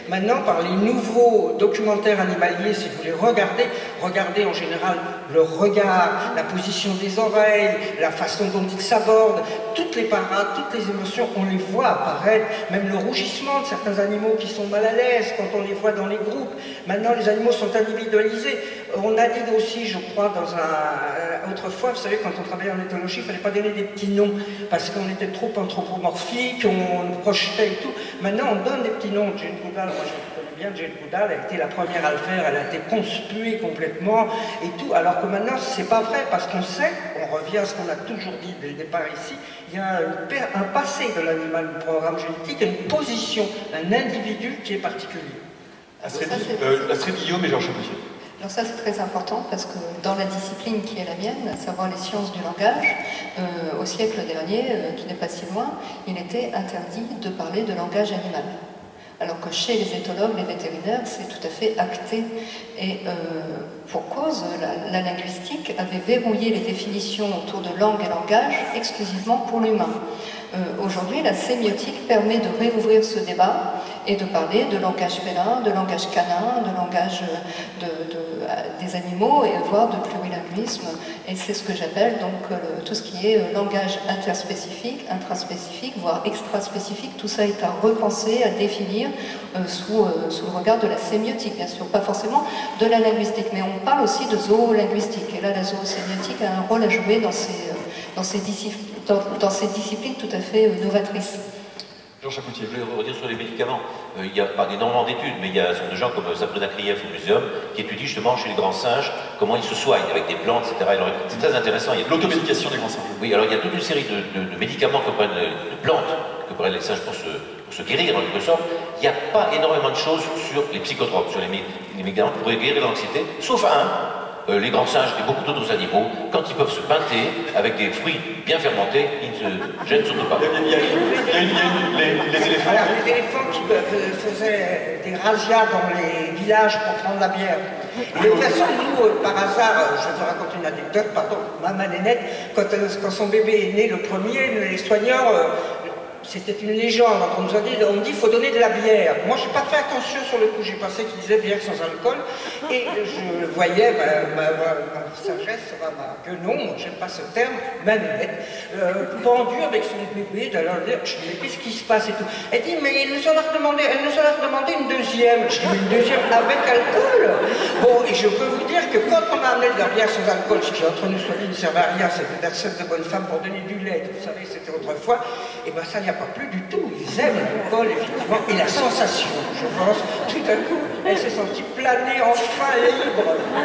Maintenant, par les nouveaux documentaires animaliers, si vous les regardez, regardez en général le regard, la position des oreilles, la façon dont ils s'abordent, toutes les parades, toutes les émotions, on les voit apparaître, même le rougissement de certains animaux qui sont mal à l'aise quand on les voit dans les groupes. Maintenant, les animaux sont individualisés. On a dit aussi, je crois, dans un... autrefois, vous savez, quand on travaillait en éthologie, il ne fallait pas donner des petits noms, parce qu'on était trop anthropomorphique, on projetait et tout. Maintenant, on donne des petits noms. Jane Goodall, moi je connais bien Jane Goodall, elle a été la première à le faire, elle a été conspuée complètement et tout, alors que maintenant, c'est pas vrai, parce qu'on sait, on revient à ce qu'on a toujours dit dès le départ ici, il y a un, un passé de l'animal du programme génétique, une position, un individu qui est particulier. Astrid, euh, Astrid Guillaume et Georges Chapoutier. Alors ça c'est très important parce que dans la discipline qui est la mienne, à savoir les sciences du langage, euh, au siècle dernier, euh, qui n'est pas si loin, il était interdit de parler de langage animal. Alors que chez les éthologues, les vétérinaires, c'est tout à fait acté. Et euh, pour cause, la, la linguistique avait verrouillé les définitions autour de langue et langage exclusivement pour l'humain. Euh, Aujourd'hui, la sémiotique permet de réouvrir ce débat et de parler de langage félin, de langage canin, de langage de, de, des animaux, et voire de plurilinguisme. Et c'est ce que j'appelle donc le, tout ce qui est euh, langage interspécifique, intraspécifique, voire extraspécifique. Tout ça est à repenser, à définir euh, sous, euh, sous le regard de la sémiotique, bien sûr, pas forcément de la linguistique, mais on parle aussi de zoolinguistique. Et là, la zoosémiotique a un rôle à jouer dans ces, euh, dans ces, discipl dans, dans ces disciplines tout à fait euh, novatrices. Georges Chapoutier. Je voulais redire sur les médicaments. Euh, il n'y a pas énormément d'études, mais il y a de gens comme Sabrina Krief au muséum qui étudient justement chez les grands singes comment ils se soignent avec des plantes, et cetera. C'est très intéressant. L'automédication des grands singes. Oui, alors il y a toute une série de, de, de médicaments que prennent, de plantes que prennent les singes pour se, pour se guérir en quelque sorte. Il n'y a pas énormément de choses sur les psychotropes, sur les, les médicaments qui pourraient guérir l'anxiété, sauf un. Euh, les grands singes et beaucoup d'autres animaux, quand ils peuvent se pinter avec des fruits bien fermentés, ils ne se gênent surtout pas. Il y a, il y a, il y a, il y a les, les éléphants. Alors, les éléphants qui faisaient des razzias dans les villages pour prendre la bière. Et de toute façon, nous, euh, par hasard, euh, je vous raconte une anecdote, pardon, maman Nénette, quand, euh, quand son bébé est né, le premier, les soignants, euh, c'était une légende, on nous a dit, on me dit, il faut donner de la bière. Moi, je n'ai pas fait attention sur le coup, j'ai pensé qu'il disait bière sans alcool, et je voyais ma, ma, ma, ma sagesse, ma, ma guenon, j'aime pas ce terme, ma nénette, euh, pendue avec son bébé, d'ailleurs, je dis, mais qu'est-ce qui se passe et tout. Elle dit, mais il nous en a redemandé, elle nous en a redemandé une deuxième. Je dis, mais une deuxième avec alcool? Bon, et je peux vous dire que quand on a amené de la bière sans alcool, ce qui entre nous soit dit ne servait à rien, c'était des recettes de bonne femme pour donner du lait, vous savez, c'était autrefois, et bien ça n'y a pas plus du tout. Ils aiment l'alcool, effectivement, et la sensation, je pense, tout à coup, elle s'est sentie planer enfin libre.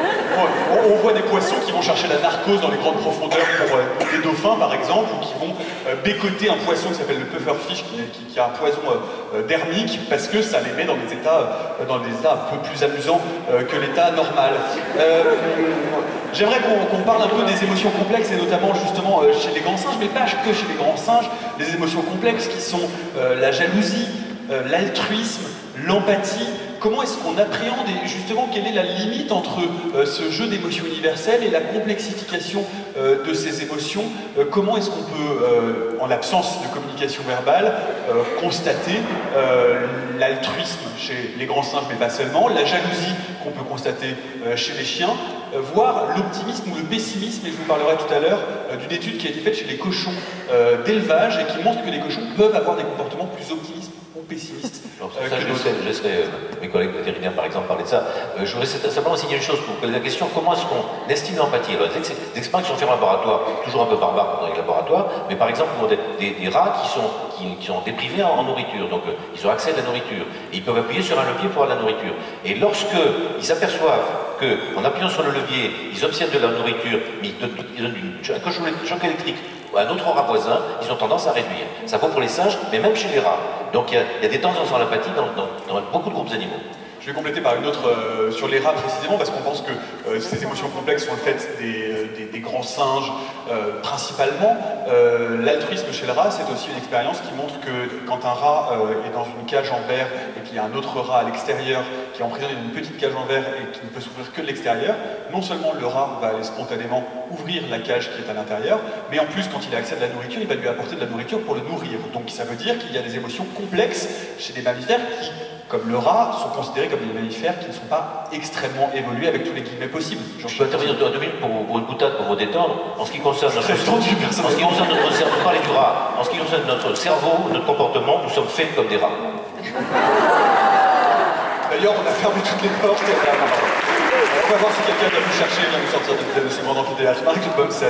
On, on voit des poissons qui vont chercher la narcose dans les grandes profondeurs pour euh, des dauphins, par exemple, ou qui vont euh, bécoter un poisson qui s'appelle le pufferfish, qui, qui, qui a un poison euh, dermique, parce que ça les met dans des états, euh, dans des états un peu plus amusants euh, que l'état normal. Euh, J'aimerais qu'on qu'on parle un peu des émotions complexes, et notamment justement euh, chez les grands singes, mais pas que chez les grands singes, les émotions complexes qui sont euh, la jalousie, euh, l'altruisme, l'empathie. Comment est-ce qu'on appréhende, et justement quelle est la limite entre euh, ce jeu d'émotions universelles et la complexification euh, de ces émotions? euh, Comment est-ce qu'on peut, euh, en l'absence de communication verbale, euh, constater euh, l'altruisme chez les grands singes, mais pas seulement, la jalousie qu'on peut constater euh, chez les chiens, euh, voire l'optimisme ou le pessimisme, et je vous parlerai tout à l'heure euh, d'une étude qui a été faite chez les cochons euh, d'élevage et qui montre que les cochons peuvent avoir des comportements plus optimistes ou pessimistes. Alors, euh, ça, je, laisserai, je laisserai euh, mes collègues vétérinaires, par exemple, parler de ça. Euh, je voudrais simplement signer une chose pour poser la question, comment est-ce qu'on estime l'empathie? Des expériences qui sont faites en laboratoire, toujours un peu barbares dans les laboratoires, mais par exemple pour des, des, des rats qui sont, qui, qui sont déprivés en, en nourriture, donc euh, ils ont accès à la nourriture, et ils peuvent appuyer sur un levier pour avoir de la nourriture. Et lorsque ils s'aperçoivent qu'en appuyant sur le levier, ils obtiennent de la nourriture, mais ils donnent, ils donnent une, un choc électrique ou un autre rat voisin, ils ont tendance à réduire. Ça vaut pour les singes, mais même chez les rats. Donc il y a, il y a des tendances en l'empathie dans, dans, dans beaucoup de groupes animaux. Je vais compléter par une autre euh, sur les rats précisément, parce qu'on pense que euh, ces émotions complexes sont le fait des, euh, des, des grands singes euh, principalement. Euh, L'altruisme chez le rat, c'est aussi une expérience qui montre que quand un rat euh, est dans une cage en verre et qu'il y a un autre rat à l'extérieur qui est emprisonné dans une petite cage en verre et qui ne peut s'ouvrir que de l'extérieur, non seulement le rat va aller spontanément ouvrir la cage qui est à l'intérieur, mais en plus quand il a accès à de la nourriture, il va lui apporter de la nourriture pour le nourrir. Donc ça veut dire qu'il y a des émotions complexes chez des mammifères qui comme le rat, sont considérés comme des mammifères qui ne sont pas extrêmement évolués avec tous les guillemets possibles. Je peux intervenir deux minutes pour, pour une boutade, pour vous détendre. En ce qui concerne notre, tendu, en ce qui concerne notre cerveau, vous parlez du rat. En ce qui concerne notre cerveau, notre comportement, nous sommes faits comme des rats. D'ailleurs, on a fermé toutes les portes. On va voir si quelqu'un vient nous chercher, vient nous sortir de ce grand amphithéâtre. Marc Bomsel.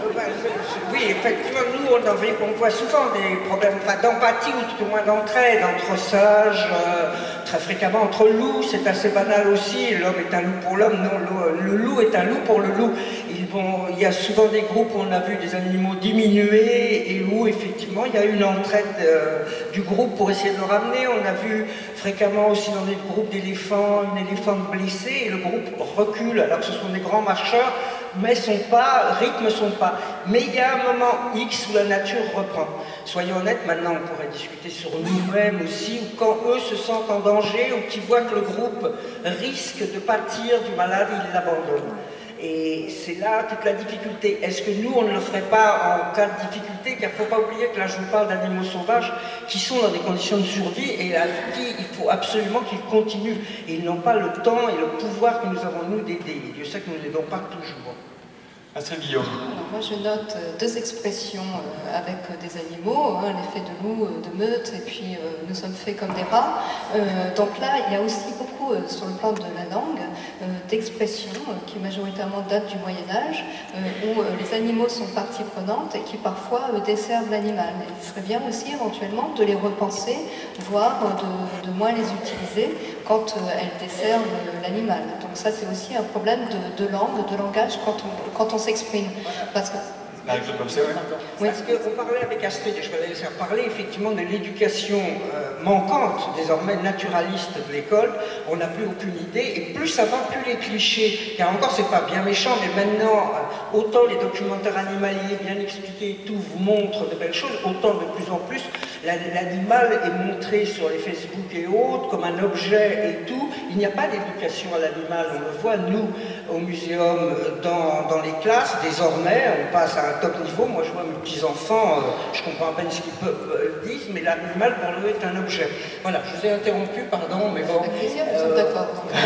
Oui, effectivement, nous, on, on voit souvent des problèmes d'empathie ou tout au moins d'entraide entre sages, euh, très fréquemment entre loups, c'est assez banal aussi. L'homme est un loup pour l'homme, non, le, le loup est un loup pour le loup. Ils vont, il y a souvent des groupes où on a vu des animaux diminuer et où effectivement il y a une entraide euh, du groupe pour essayer de le ramener. On a vu fréquemment aussi dans des groupes d'éléphants, une éléphante blessée et le groupe recule alors que ce sont des grands marcheurs, mais son pas, rythme son pas. Mais il y a un moment X où la nature reprend. Soyons honnêtes, maintenant on pourrait discuter sur nous-mêmes aussi, ou quand eux se sentent en danger, ou qu'ils voient que le groupe risque de pâtir du malade, ils l'abandonnent. Et c'est là toute la difficulté. Est-ce que nous, on ne le ferait pas en cas de difficulté? Car il ne faut pas oublier que là, je vous parle d'animaux sauvages qui sont dans des conditions de survie et à qui il faut absolument qu'ils continuent. Et ils n'ont pas le temps et le pouvoir que nous avons, nous, d'aider. Dieu sait que nous n'aidons pas toujours. Astrid Guillaume. Alors moi je note deux expressions euh, avec des animaux, hein, l'effet de loup, euh, de meute, et puis euh, nous sommes faits comme des rats. Euh, donc là il y a aussi beaucoup euh, sur le plan de la langue euh, d'expressions euh, qui majoritairement datent du Moyen-Âge, euh, où euh, les animaux sont partie prenante et qui parfois euh, desservent l'animal. Il serait bien aussi éventuellement de les repenser, voire euh, de, de moins les utiliser quand euh, elles desservent euh, l'animal. Donc ça c'est aussi un problème de, de langue, de langage quand on, quand on s'exprime. Parce que... Marie-Claude Bomsel, oui. Parce qu'on parlait avec Astrid, et je vais la laisser parler effectivement de l'éducation euh, manquante, désormais naturaliste de l'école. On n'a plus aucune idée, et plus ça va, plus les clichés. Car encore, c'est pas bien méchant, mais maintenant, euh, autant les documentaires animaliers bien expliqués et tout vous montrent de belles choses, autant de plus en plus, l'animal est montré sur les Facebook et autres comme un objet et tout. Il n'y a pas d'éducation à l'animal. On le voit, nous, au muséum, dans, dans les classes, désormais, on passe à un top niveau. Moi, je vois mes petits-enfants, euh, je comprends à peine ce qu'ils peuvent euh, dire, mais l'animal, pour eux, est un objet. Voilà, je vous ai interrompu, pardon, mais bon... Avec plaisir, nous sommes euh... d'accord.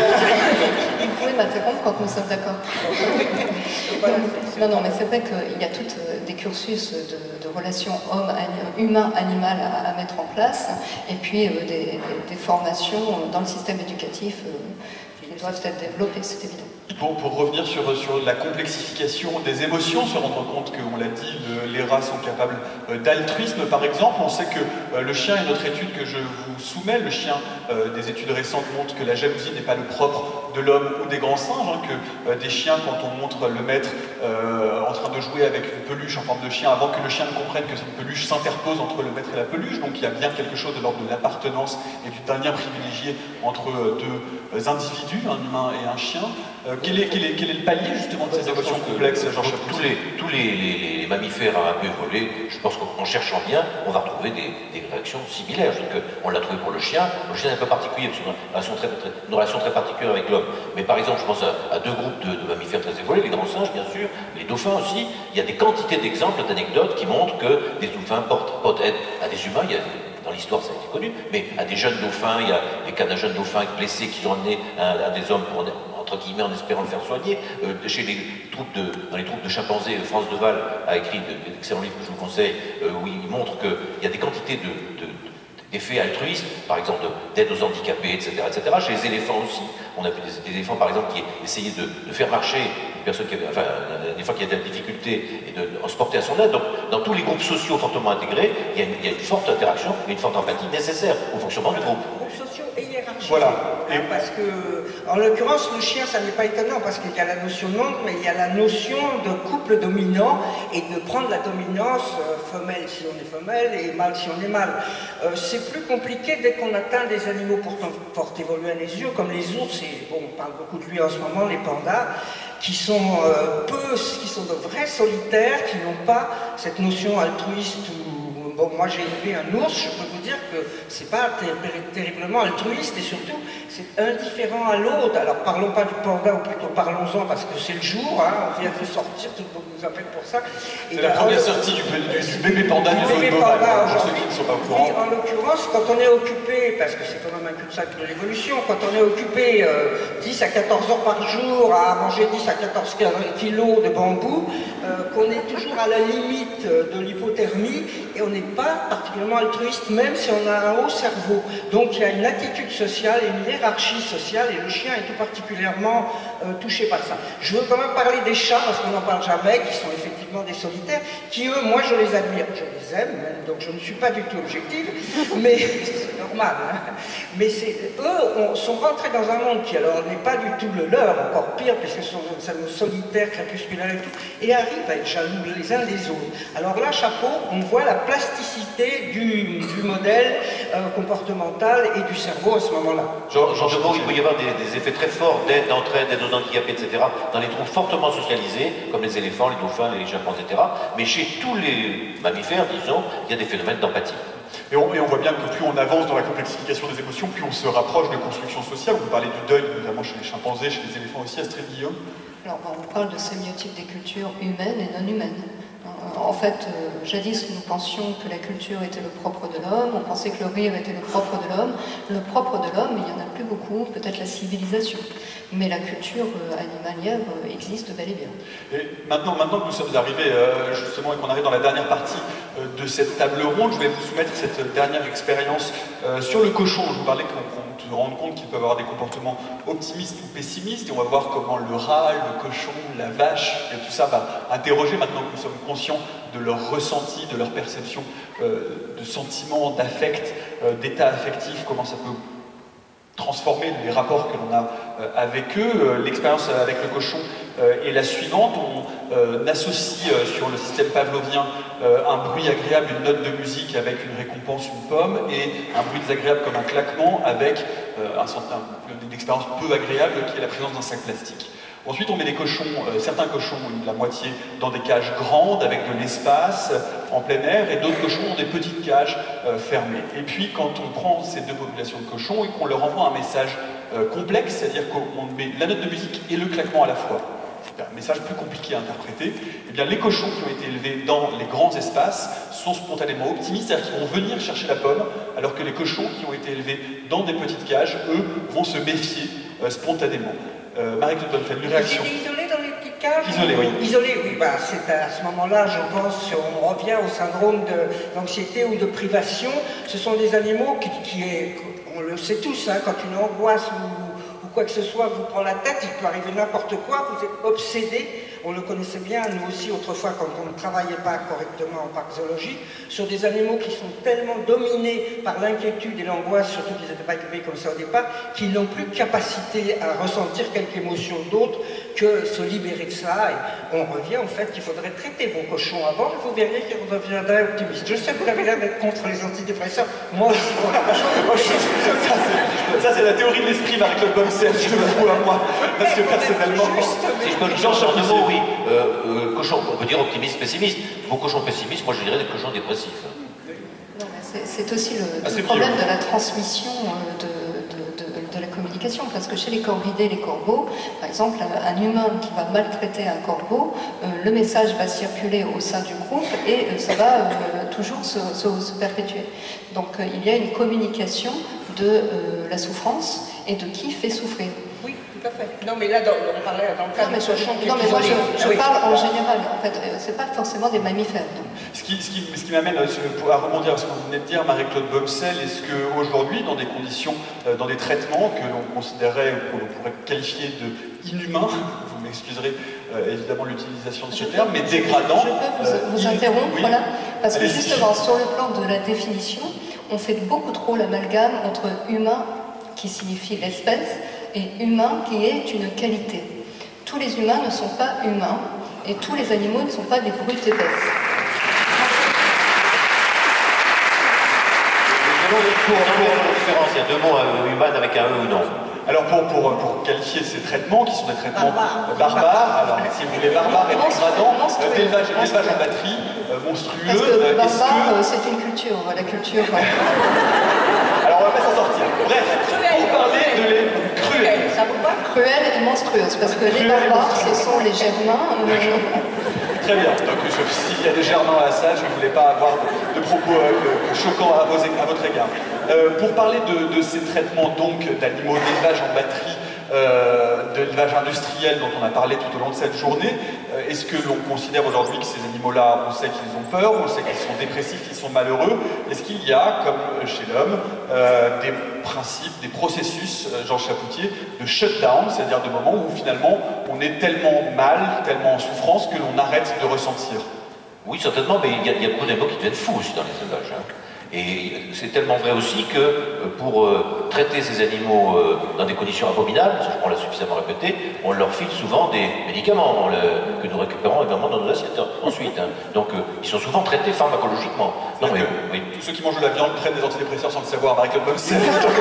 Vous pouvez m'interrompre quand nous sommes d'accord. Non, non, mais c'est vrai qu'il y a toutes des cursus de, de relations humain-animal à, à mettre en place, et puis euh, des, des formations dans le système éducatif euh, qui doivent être développées, c'est évident. Pour, pour revenir sur, sur la complexification des émotions, se rendre compte qu'on l'a dit, le, les rats sont capables euh, d'altruisme par exemple. On sait que euh, le chien, et notre étude que je vous soumets, le chien euh, des études récentes montrent que la jalousie n'est pas le propre de l'homme ou des grands singes, hein, que euh, des chiens, quand on montre le maître euh, en train de jouer avec une peluche en forme de chien, avant que le chien ne comprenne que cette peluche s'interpose entre le maître et la peluche, donc il y a bien quelque chose de l'ordre de l'appartenance et d'un lien privilégié entre euh, deux euh, individus, un humain et un chien. Euh, quel, est, quel, est, quel est le palier justement de ces émotions complexes, Georges Chapoutier? Tous, les, tous les, les, les mammifères un peu évolués, je pense qu'en cherchant bien, on va retrouver des, des réactions similaires. Donc, on l'a trouvé pour le chien. Le chien est un peu particulier, parce qu'on a une relation très, très, une relation très particulière avec l'homme. Mais par exemple, je pense à, à deux groupes de, de mammifères très évolués, les grands singes, bien sûr, les dauphins aussi. Il y a des quantités d'exemples, d'anecdotes qui montrent que des dauphins portent, portent aide à des humains. Il y a, dans l'histoire, ça a été connu, mais à des jeunes dauphins, il y a des cas d'un jeune dauphin blessé qui ont amené à, à des hommes pour, entre guillemets, en espérant le faire soigner. Euh, chez les troupes de, dans les troupes de chimpanzés, France Deval a écrit d'excellents livres que je vous conseille, euh, où il montre qu'il y a des quantités de, de d'effets altruistes, par exemple d'aide aux handicapés, et cetera, et cetera. Chez les éléphants aussi, on a vu des, des éléphants, par exemple, qui essayaient de, de faire marcher une personne qui avait, enfin, un éléphant qui a des difficultés et de, de se porter à son aide. Donc, dans tous les groupes sociaux fortement intégrés, il y a une, il y a une forte interaction et une forte empathie nécessaire au fonctionnement du groupe. Groupes sociaux et hiérarchiques. Voilà. Hein, parce que, en l'occurrence, le chien, ça n'est pas étonnant, parce qu'il y a la notion de monde, mais il y a la notion de couple dominant et de prendre la dominance, euh, femelle si on est femelle et mâle si on est mâle. Euh, c'est plus compliqué dès qu'on atteint des animaux pourtant fort évolués à les yeux, comme les ours, et bon, on parle beaucoup de lui en ce moment, les pandas, qui sont euh, peu, qui sont de vrais solitaires, qui n'ont pas cette notion altruiste ou... Bon, moi j'ai élevé un ours, je peux vous dire que c'est pas ter terriblement altruiste et surtout c'est indifférent à l'autre. Alors parlons pas du panda, ou plutôt parlons-en parce que c'est le jour, hein, on vient de sortir, tout le monde nous appelle pour ça. C'est la première sortie du, du, du bébé panda du, du bébé panda aujourd'hui. au courant. Oui, en l'occurrence, quand on est occupé, parce que c'est quand même un cul-de-sac de l'évolution, quand on est occupé euh, dix à quatorze heures par jour à manger dix à quatorze kilos de bambou, euh, qu'on est toujours à la limite de l'hypothermie et on n'est pas particulièrement altruiste, même si on a un haut cerveau. Donc il y a une attitude sociale et une hiérarchie sociale et le chien est tout particulièrement euh, touché par ça. Je veux quand même parler des chats, parce qu'on n'en parle jamais, qui sont effectivement des solitaires, qui eux, moi je les admire, je les aime, même, donc je ne suis pas du tout objective, mais c'est normal, hein. Mais eux on, sont rentrés dans un monde qui alors n'est pas du tout le leur, encore pire, puisque ce sont des animaux solitaires, crépusculaires et tout, et arrivent à être jaloux les uns des autres. Alors là, chapeau, on voit la plasticité du, du modèle euh, comportemental et du cerveau à ce moment-là. Jean, Jean de Gaulle, il peut y avoir des, des effets très forts d'aide, d'entraide, d'aide aux handicapés, et cetera, dans les groupes fortement socialisés, comme les éléphants, les dauphins, les chimpanzés, et cetera. Mais chez tous les mammifères, disons, il y a des phénomènes d'empathie. Et on, et on voit bien que plus on avance dans la complexification des émotions, plus on se rapproche de constructions sociales. Vous parlez du deuil, notamment chez les chimpanzés, chez les éléphants aussi, Astrid Guillaume. Alors, on parle de sémiotype des cultures humaines et non humaines. En fait, euh, jadis, nous pensions que la culture était le propre de l'homme, on pensait que le rire était le propre de l'homme. Le propre de l'homme, il n'y en a plus beaucoup, peut-être la civilisation. Mais la culture euh, animalière euh, existe bel et bien. Et maintenant, maintenant que nous sommes arrivés, euh, justement, et qu'on arrive dans la dernière partie euh, de cette table ronde, je vais vous soumettre cette dernière expérience euh, sur le cochon. Je vous parlais qu'on se rende compte qu'il peut avoir des comportements optimistes ou pessimistes, et on va voir comment le rat, le cochon, la vache, et tout ça va interroger, maintenant que nous sommes conscients de leur ressenti, de leur perception euh, de sentiments, d'affect, euh, d'état affectif, comment ça peut transformer les rapports que l'on a euh, avec eux. Euh, L'expérience avec le cochon euh, est la suivante. On euh, associe euh, sur le système pavlovien euh, un bruit agréable, une note de musique avec une récompense, une pomme, et un bruit désagréable comme un claquement avec euh, un, un, une expérience peu agréable qui est la présence d'un sac plastique. Ensuite, on met des cochons, euh, certains cochons, la moitié, dans des cages grandes avec de l'espace en plein air, et d'autres cochons dans des petites cages euh, fermées. Et puis, quand on prend ces deux populations de cochons et qu'on leur envoie un message euh, complexe, c'est-à-dire qu'on met la note de musique et le claquement à la fois, c'est un message plus compliqué à interpréter, eh bien, les cochons qui ont été élevés dans les grands espaces sont spontanément optimistes, c'est-à-dire qu'ils vont venir chercher la pomme, alors que les cochons qui ont été élevés dans des petites cages, eux, vont se méfier euh, spontanément. Euh, Marie-Claude Bonnefeld, une réaction. Ils étaient isolés dans les petites cages? Isolés, oui. Isolés, oui. Bah, c'est à ce moment-là, je pense, on revient au syndrome d'anxiété ou de privation. Ce sont des animaux qui, qui est, on le sait tous, hein, quand une angoisse ou, ou quoi que ce soit vous prend la tête, il peut arriver n'importe quoi, vous êtes obsédé. On le connaissait bien, nous aussi, autrefois, quand on ne travaillait pas correctement en parc zoologique, sur des animaux qui sont tellement dominés par l'inquiétude et l'angoisse, surtout qu'ils n'étaient pas équipés comme ça au départ, qu'ils n'ont plus de capacité à ressentir quelque émotion d'autre que se libérer de ça. Et on revient au fait qu'il faudrait traiter vos cochons avant, et vous verriez qu'ils redeviendraient optimistes. Je sais que vous avez l'air d'être contre les antidépresseurs, moi aussi contre les cochons. Ça, c'est la théorie de l'esprit, Marie-Claude Bonnefeld, je le vois à moi, parce que personnellement... Si je peux le changer en deux mots, oui. Euh, euh, cochon, on peut dire optimiste, pessimiste. Vos cochons pessimistes, moi je dirais des cochons dépressifs. C'est aussi le, ah, le problème de la transmission de, de, de, de la communication, parce que chez les corvidés, les corbeaux, par exemple, un humain qui va maltraiter un corbeau, euh, le message va circuler au sein du groupe et euh, ça va euh, toujours se, se, se perpétuer. Donc euh, il y a une communication de euh, la souffrance et de qui fait souffrir. Oui, tout à fait. Non, mais là, dans, on parlait dans le cas de cochon qui est Non, mais moi, je, je oui. parle en général. En fait, c'est pas forcément des mammifères. Ce qui, ce qui, ce qui m'amène à rebondir à ce que vous venez de dire, Marie-Claude Bonnefeld, est-ce qu'aujourd'hui, dans des conditions, dans des traitements que l'on considérait, ou que l'on pourrait qualifier de inhumains, vous m'excuserez euh, évidemment l'utilisation de ce je terme, peux, mais dégradant... Je peux vous, euh, vous interrompre, oui. voilà, parce que Allez-y. justement, sur le plan de la définition, on fait beaucoup trop l'amalgame entre humain, qui signifie l'espèce, et humain, qui est une qualité. Tous les humains ne sont pas humains, et tous les animaux ne sont pas des brutes épaisses. Pour, pour la différence, il y a deux mots, euh, humain avec un E ou non. Alors pour, pour, pour qualifier ces traitements, qui sont des traitements Barbares. euh, barbares, alors si vous voulez barbares et dégradants, Monstrueux. euh, d'élevage Monstrueux. en batterie, euh, monstrueux, Parce que euh, est-ce barbare, que... euh, c'est une culture, la culture... Alors on va pas s'en sortir. Bref, pour parler de les cruels. Ça vous va? Cruelle et monstrueuse, parce que les barbares, ce sont les germains... Euh... Très bien, donc s'il y a des Germains dans la salle, je ne voulais pas avoir de, de propos euh, choquants à, vos, à votre égard. Euh, pour parler de, de ces traitements donc d'animaux d'élevage en batterie, euh, d'élevage industriel dont on a parlé tout au long de cette journée, euh, est-ce que l'on considère aujourd'hui que ces animaux-là, on sait qu'ils ont peur, on sait qu'ils sont dépressifs, qu'ils sont malheureux? Est-ce qu'il y a, comme chez l'homme, euh, des principes, des processus, euh, Georges Chapoutier, de shutdown, c'est-à-dire de moments où finalement on est tellement mal, tellement en souffrance que l'on arrête de ressentir? Oui, certainement, mais il y a, il y a beaucoup d'animaux qui deviennent fous aussi dans les élevages. Hein. Et c'est tellement vrai aussi que pour euh, traiter ces animaux euh, dans des conditions abominables, on l'a suffisamment répété, on leur file souvent des médicaments le, que nous récupérons évidemment dans nos assiettes ensuite. Hein. Donc euh, ils sont souvent traités pharmacologiquement. Non, mais, oui. Tous ceux qui mangent de la viande prennent des antidépresseurs sans le savoir, Michael Bobs. ça,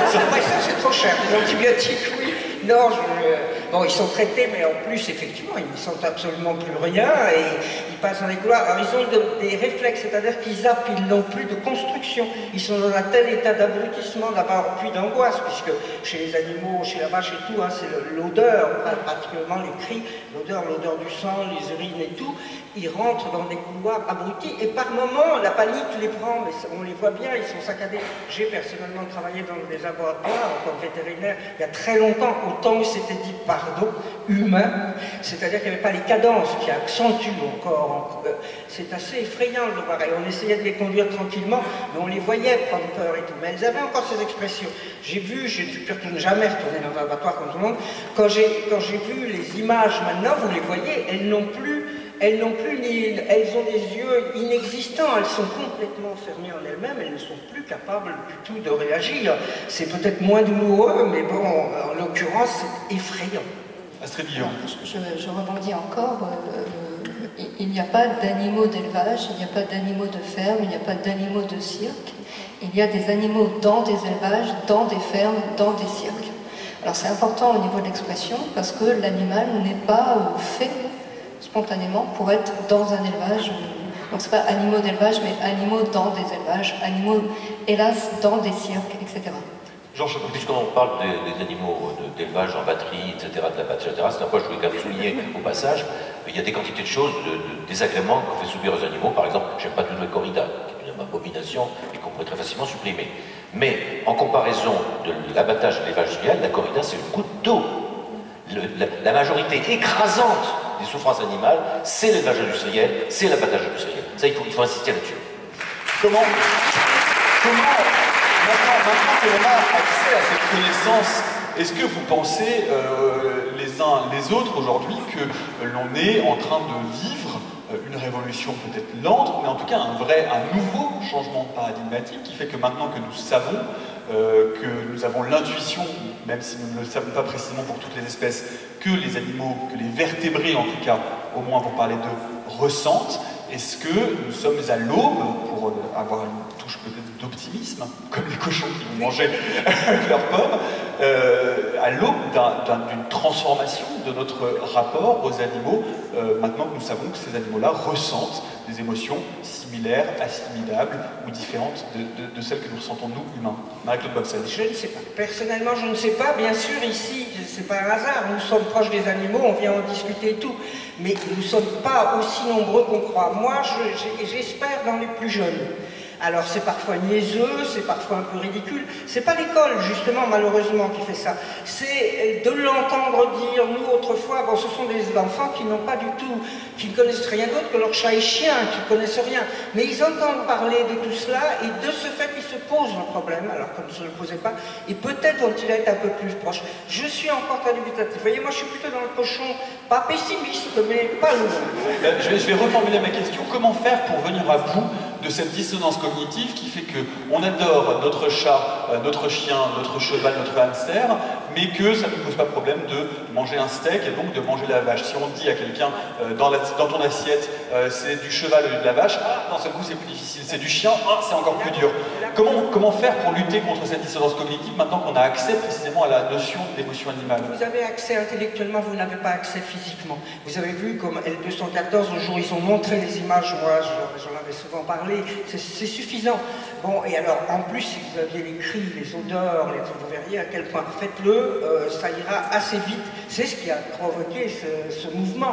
c'est trop cher, les antibiotiques, oui. Non, je, bon, ils sont traités, mais en plus, effectivement, ils ne sentent absolument plus rien et ils passent dans les couloirs. Alors, ils ont de, des réflexes, c'est-à-dire qu'ils zappent, ils n'ont plus de construction. Ils sont dans un tel état d'abrutissement, d'abord, puis d'angoisse, puisque chez les animaux, chez la vache et tout, hein, c'est l'odeur, particulièrement les cris, l'odeur, l'odeur du sang, les urines et tout. Ils rentrent dans des couloirs abrutis et par moments, la panique les prend, mais on les voit bien, ils sont saccadés. J'ai personnellement travaillé dans des laboratoires en tant que vétérinaire il y a très longtemps, au temps où c'était dit, pardon, humain, c'est-à-dire qu'il n'y avait pas les cadences qui accentuent encore. C'est assez effrayant de le voir. Et on essayait de les conduire tranquillement, mais on les voyait prendre peur et tout. Mais elles avaient encore ces expressions. J'ai vu, j'ai pu jamais retourner dans un abattoir comme tout le monde, quand j'ai quand j'ai vu les images maintenant, vous les voyez, elles n'ont plus Elles n'ont plus ni, elles ont des yeux inexistants, elles sont complètement fermées en elles-mêmes, elles ne sont plus capables du tout de réagir. C'est peut-être moins douloureux, mais bon, en l'occurrence, c'est effrayant. Astrid Guillon. Je, je rebondis encore. Euh, il n'y a pas d'animaux d'élevage, il n'y a pas d'animaux de ferme, il n'y a pas d'animaux de cirque. Il y a des animaux dans des élevages, dans des fermes, dans des cirques. Alors c'est important au niveau de l'expression parce que l'animal n'est pas euh, fait spontanément pour être dans un élevage. Donc c'est pas animaux d'élevage, mais animaux dans des élevages, animaux, hélas, dans des cirques, et cetera. Georges, puisqu'on parle des, des animaux d'élevage en batterie, et cetera, de la batterie, et cetera, c'est un point que je voulais quand même souligner au passage. Il y a des quantités de choses, de, de désagréments qu'on fait subir aux animaux. Par exemple, j'aime pas du tout la corrida, qui est une abomination et qu'on pourrait très facilement supprimer. Mais en comparaison de l'abattage de l'élevage industriel, la corrida, c'est une goutte d'eau. La, la majorité écrasante des souffrances animales, c'est l'élevage industriel, c'est l'abattage industriel. Ça, il faut, il faut insister là-dessus. Comment, comment maintenant, maintenant que l'on a accès à cette connaissance, est-ce que vous pensez euh, les uns les autres aujourd'hui que l'on est en train de vivre une révolution peut-être lente, mais en tout cas un vrai, un nouveau changement paradigmatique qui fait que maintenant que nous savons, euh, que nous avons l'intuition, même si nous ne le savons pas précisément pour toutes les espèces, que les animaux, que les vertébrés en tout cas, au moins pour parler d'eux, ressentent, est-ce que nous sommes à l'aube, pour avoir une touche peut-être d'optimisme, comme les cochons qui vont manger leurs pommes, euh, à l'aube d'une transformation de notre rapport aux animaux, euh, maintenant que nous savons que ces animaux-là ressentent des émotions similaires, assimilables ou différentes de, de, de celles que nous ressentons nous, humains. Marie-Claude Bobsel. Je ne sais pas. Personnellement, je ne sais pas. Bien sûr, ici, c'est pas un hasard. Nous sommes proches des animaux, on vient en discuter et tout. Mais nous ne sommes pas aussi nombreux qu'on croit. Moi, j'espère dans les plus jeunes. Alors c'est parfois niaiseux, c'est parfois un peu ridicule. C'est pas l'école, justement, malheureusement, qui fait ça. C'est de l'entendre dire, nous, autrefois, bon, ce sont des enfants qui n'ont pas du tout, qui ne connaissent rien d'autre que leur chat et chien, qui ne connaissent rien. Mais ils entendent parler de tout cela, et de ce fait, ils se posent un problème, alors qu'on ne se le posait pas, et peut-être vont-ils être un peu plus proches. Je suis encore très dubitatif. Vous voyez, moi, je suis plutôt dans le cochon, pas pessimiste, mais pas loin. Euh, je, vais, je vais reformuler ma question. Comment faire pour venir à bout de cette dissonance cognitive qui fait qu'on adore notre chat, euh, notre chien, notre cheval, notre hamster, mais que ça ne pose pas problème de manger un steak et donc de manger la vache. Si on dit à quelqu'un euh, dans, dans ton assiette euh, c'est du cheval au lieu de la vache, ah, d'un seul coup c'est plus difficile, c'est du chien, ah, c'est encore plus dur. Comment, comment faire pour lutter contre cette dissonance cognitive maintenant qu'on a accès précisément à la notion d'émotion animale? Vous avez accès intellectuellement, vous n'avez pas accès physiquement. Vous avez vu comme L deux cent quatorze, au jour où ils ont montré les images, moi j'en avais souvent parlé, c'est suffisant. Bon, et alors en plus, si vous aviez les cris, les odeurs, les, vous verriez à quel point, faites-le, euh, ça ira assez vite. C'est ce qui a provoqué ce, ce mouvement.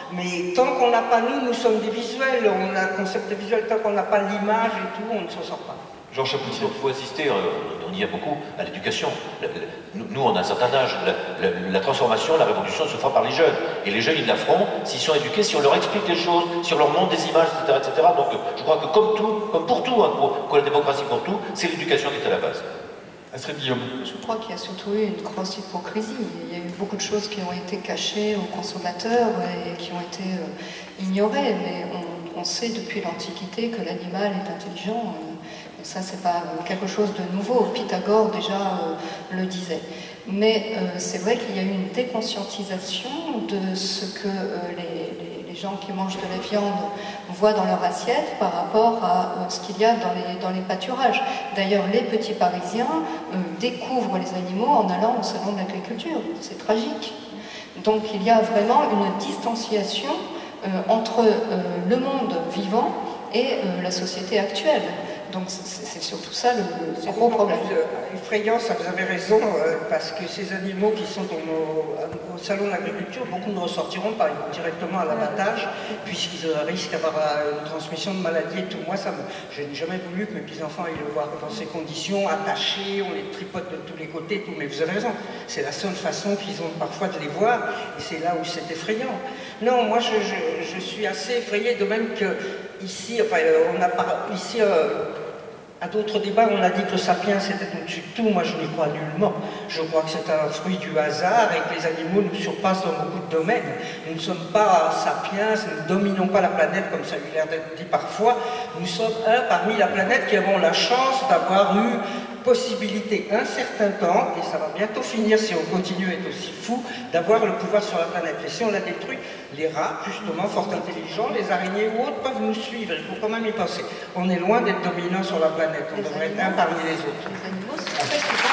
mais tant qu'on n'a pas nous, nous sommes des visuels, on a un concept visuel, tant qu'on n'a pas l'image et tout, on ne s'en sort pas. Jean Chapoutier. Il faut assister, euh, on y a beaucoup, à l'éducation. Nous, on a un certain âge. La, la, la transformation, la révolution se fera par les jeunes. Et les jeunes, ils la feront s'ils sont éduqués, si on leur explique les choses, si on leur montre des images, et cetera et cetera. Donc, je crois que comme tout, comme pour tout, hein, pour, pour la démocratie, pour tout, c'est l'éducation qui est à la base. Astrid Guillaume. Je crois qu'il y a surtout eu une grosse hypocrisie. Il y a eu beaucoup de choses qui ont été cachées aux consommateurs et qui ont été euh, ignorées. Mais on, on sait depuis l'Antiquité que l'animal est intelligent. Et ça, c'est pas quelque chose de nouveau. Pythagore déjà euh, le disait. Mais euh, c'est vrai qu'il y a eu une déconscientisation de ce que euh, les, les, les gens qui mangent de la viande voient dans leur assiette par rapport à euh, ce qu'il y a dans les, dans les pâturages. D'ailleurs, les petits Parisiens euh, découvrent les animaux en allant au salon de l'agriculture. C'est tragique. Donc il y a vraiment une distanciation euh, entre euh, le monde vivant et euh, la société actuelle. Donc c'est surtout ça le, le gros problème. C'est euh, effrayant, ça vous avez raison, euh, parce que ces animaux qui sont au, au salon de l'agriculture, beaucoup ne ressortiront pas directement à l'abattage, puisqu'ils risquent d'avoir une transmission de maladies et tout. Moi, ça me, je n'ai jamais voulu que mes petits-enfants aillent le voir dans ces conditions, attachés, on les tripote de tous les côtés, tout. Mais vous avez raison, c'est la seule façon qu'ils ont parfois de les voir, et c'est là où c'est effrayant. Non, moi je, je, je suis assez effrayé, de même que ici, enfin, on a par, ici, euh, à d'autres débats, on a dit que le sapiens c'était au-dessus de tout. Moi, je n'y crois nullement. Je crois que c'est un fruit du hasard et que les animaux nous surpassent dans beaucoup de domaines. Nous ne sommes pas sapiens, nous ne dominons pas la planète comme ça a eu l'air d'être dit parfois. Nous sommes un parmi la planète qui avons la chance d'avoir eu possibilité un certain temps, et ça va bientôt finir si on continue à être aussi fou, d'avoir le pouvoir sur la planète. Et si on la détruit, les rats, justement, fort intelligents, les araignées ou autres peuvent nous suivre, il faut quand même y penser. On est loin d'être dominant sur la planète, on les devrait animaux, être un parmi les autres. Les animaux sont très souvent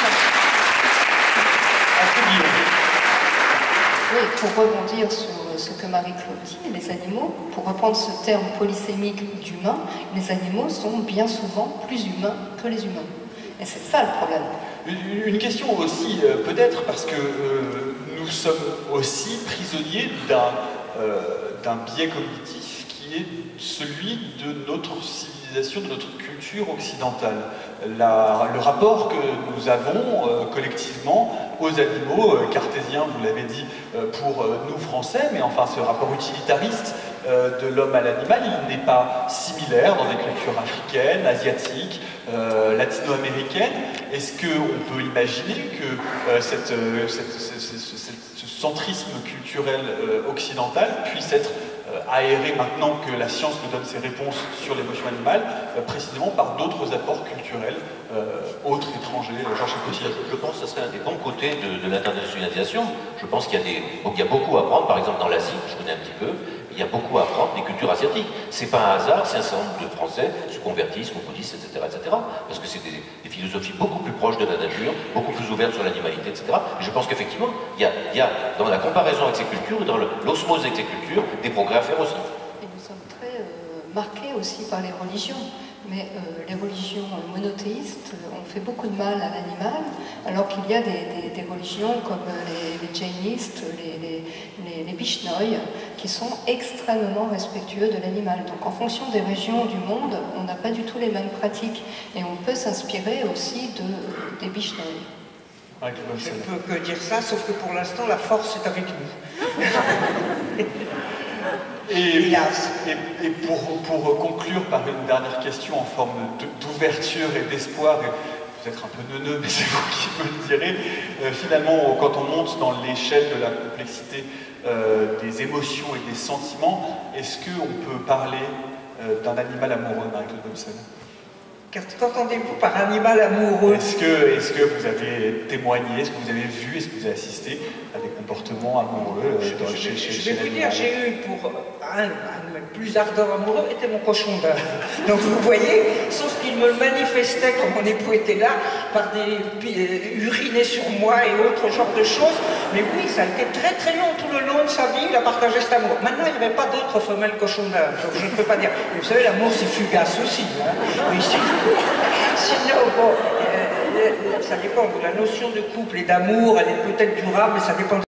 plus humains. Oui, pour rebondir sur ce que Marie-Claude dit, les animaux, pour reprendre ce terme polysémique d'humain, les animaux sont bien souvent plus humains que les humains. Et c'est ça le problème. Une, une question aussi, euh, peut-être, parce que euh, nous sommes aussi prisonniers d'un euh, d'un biais cognitif qui est celui de notre civilisation, de notre culture occidentale. La, le rapport que nous avons euh, collectivement aux animaux, euh, cartésien, vous l'avez dit, euh, pour euh, nous Français, mais enfin ce rapport utilitariste euh, de l'homme à l'animal, il n'est pas similaire dans des cultures africaines, asiatiques, euh, latino-américaines. Est-ce qu'on peut imaginer que euh, cette, euh, cette, cette, cette, cette, ce centrisme culturel euh, occidental puisse être euh, aéré maintenant que la science nous donne ses réponses sur l'émotion animale, euh, précisément par d'autres apports culturels euh, autres, étrangers? Jean Chapoutier. Je pense que ce serait un des bons côtés de, de l'internationalisation. Je pense qu'il y a des, il y a beaucoup à apprendre, par exemple dans l'Asie, je connais un petit peu, il y a beaucoup à apprendre des cultures asiatiques. C'est pas un hasard si un certain nombre de Français se convertissent, au bouddhisme, et cetera, et cetera. Parce que c'est des, des philosophies beaucoup plus proches de la nature, beaucoup plus ouvertes sur l'animalité, et cetera. Et je pense qu'effectivement, il y, il y a dans la comparaison avec ces cultures et dans l'osmose avec ces cultures, des progrès à faire aussi. Et nous sommes très euh, marqués aussi par les religions. Mais euh, les religions monothéistes ont fait beaucoup de mal à l'animal, alors qu'il y a des, des, des religions comme les, les jainistes, les, les, les, les bishnoi, qui sont extrêmement respectueux de l'animal. Donc en fonction des régions du monde, on n'a pas du tout les mêmes pratiques. Et on peut s'inspirer aussi de, des bishnoi. Je ne peux que dire ça, sauf que pour l'instant, la force est avec nous. Et, et, et pour, pour conclure par une dernière question en forme d'ouverture et d'espoir, et vous êtes un peu neuneux, mais c'est vous qui me le direz, euh, finalement, quand on monte dans l'échelle de la complexité euh, des émotions et des sentiments, est-ce qu'on peut parler euh, d'un animal amoureux, Marie-Claude Bomsel? Qu'entendez-vous par animal amoureux? Est-ce que, est-ce que vous avez témoigné, est-ce que vous avez vu, est-ce que vous avez assisté à des comportements amoureux euh, je, dans, je, chez, chez, je chez vais vous dire, j'ai eu pour un, un plus ardent amoureux était mon cochon d'Inde. Donc vous voyez, sauf qu'il me le manifestait quand mon époux était là, par des urinés sur moi et autres genres de choses. Mais oui, ça a été très très long, tout le long de sa vie, il a partagé cet amour. Maintenant, il n'y avait pas d'autres femelles cochons d'Inde, donc je ne peux pas dire. Mais vous savez, l'amour c'est fugace aussi. Hein. Mais si, sinon, bon, euh, ça dépend. La notion de couple et d'amour, elle est peut-être durable, mais ça dépend.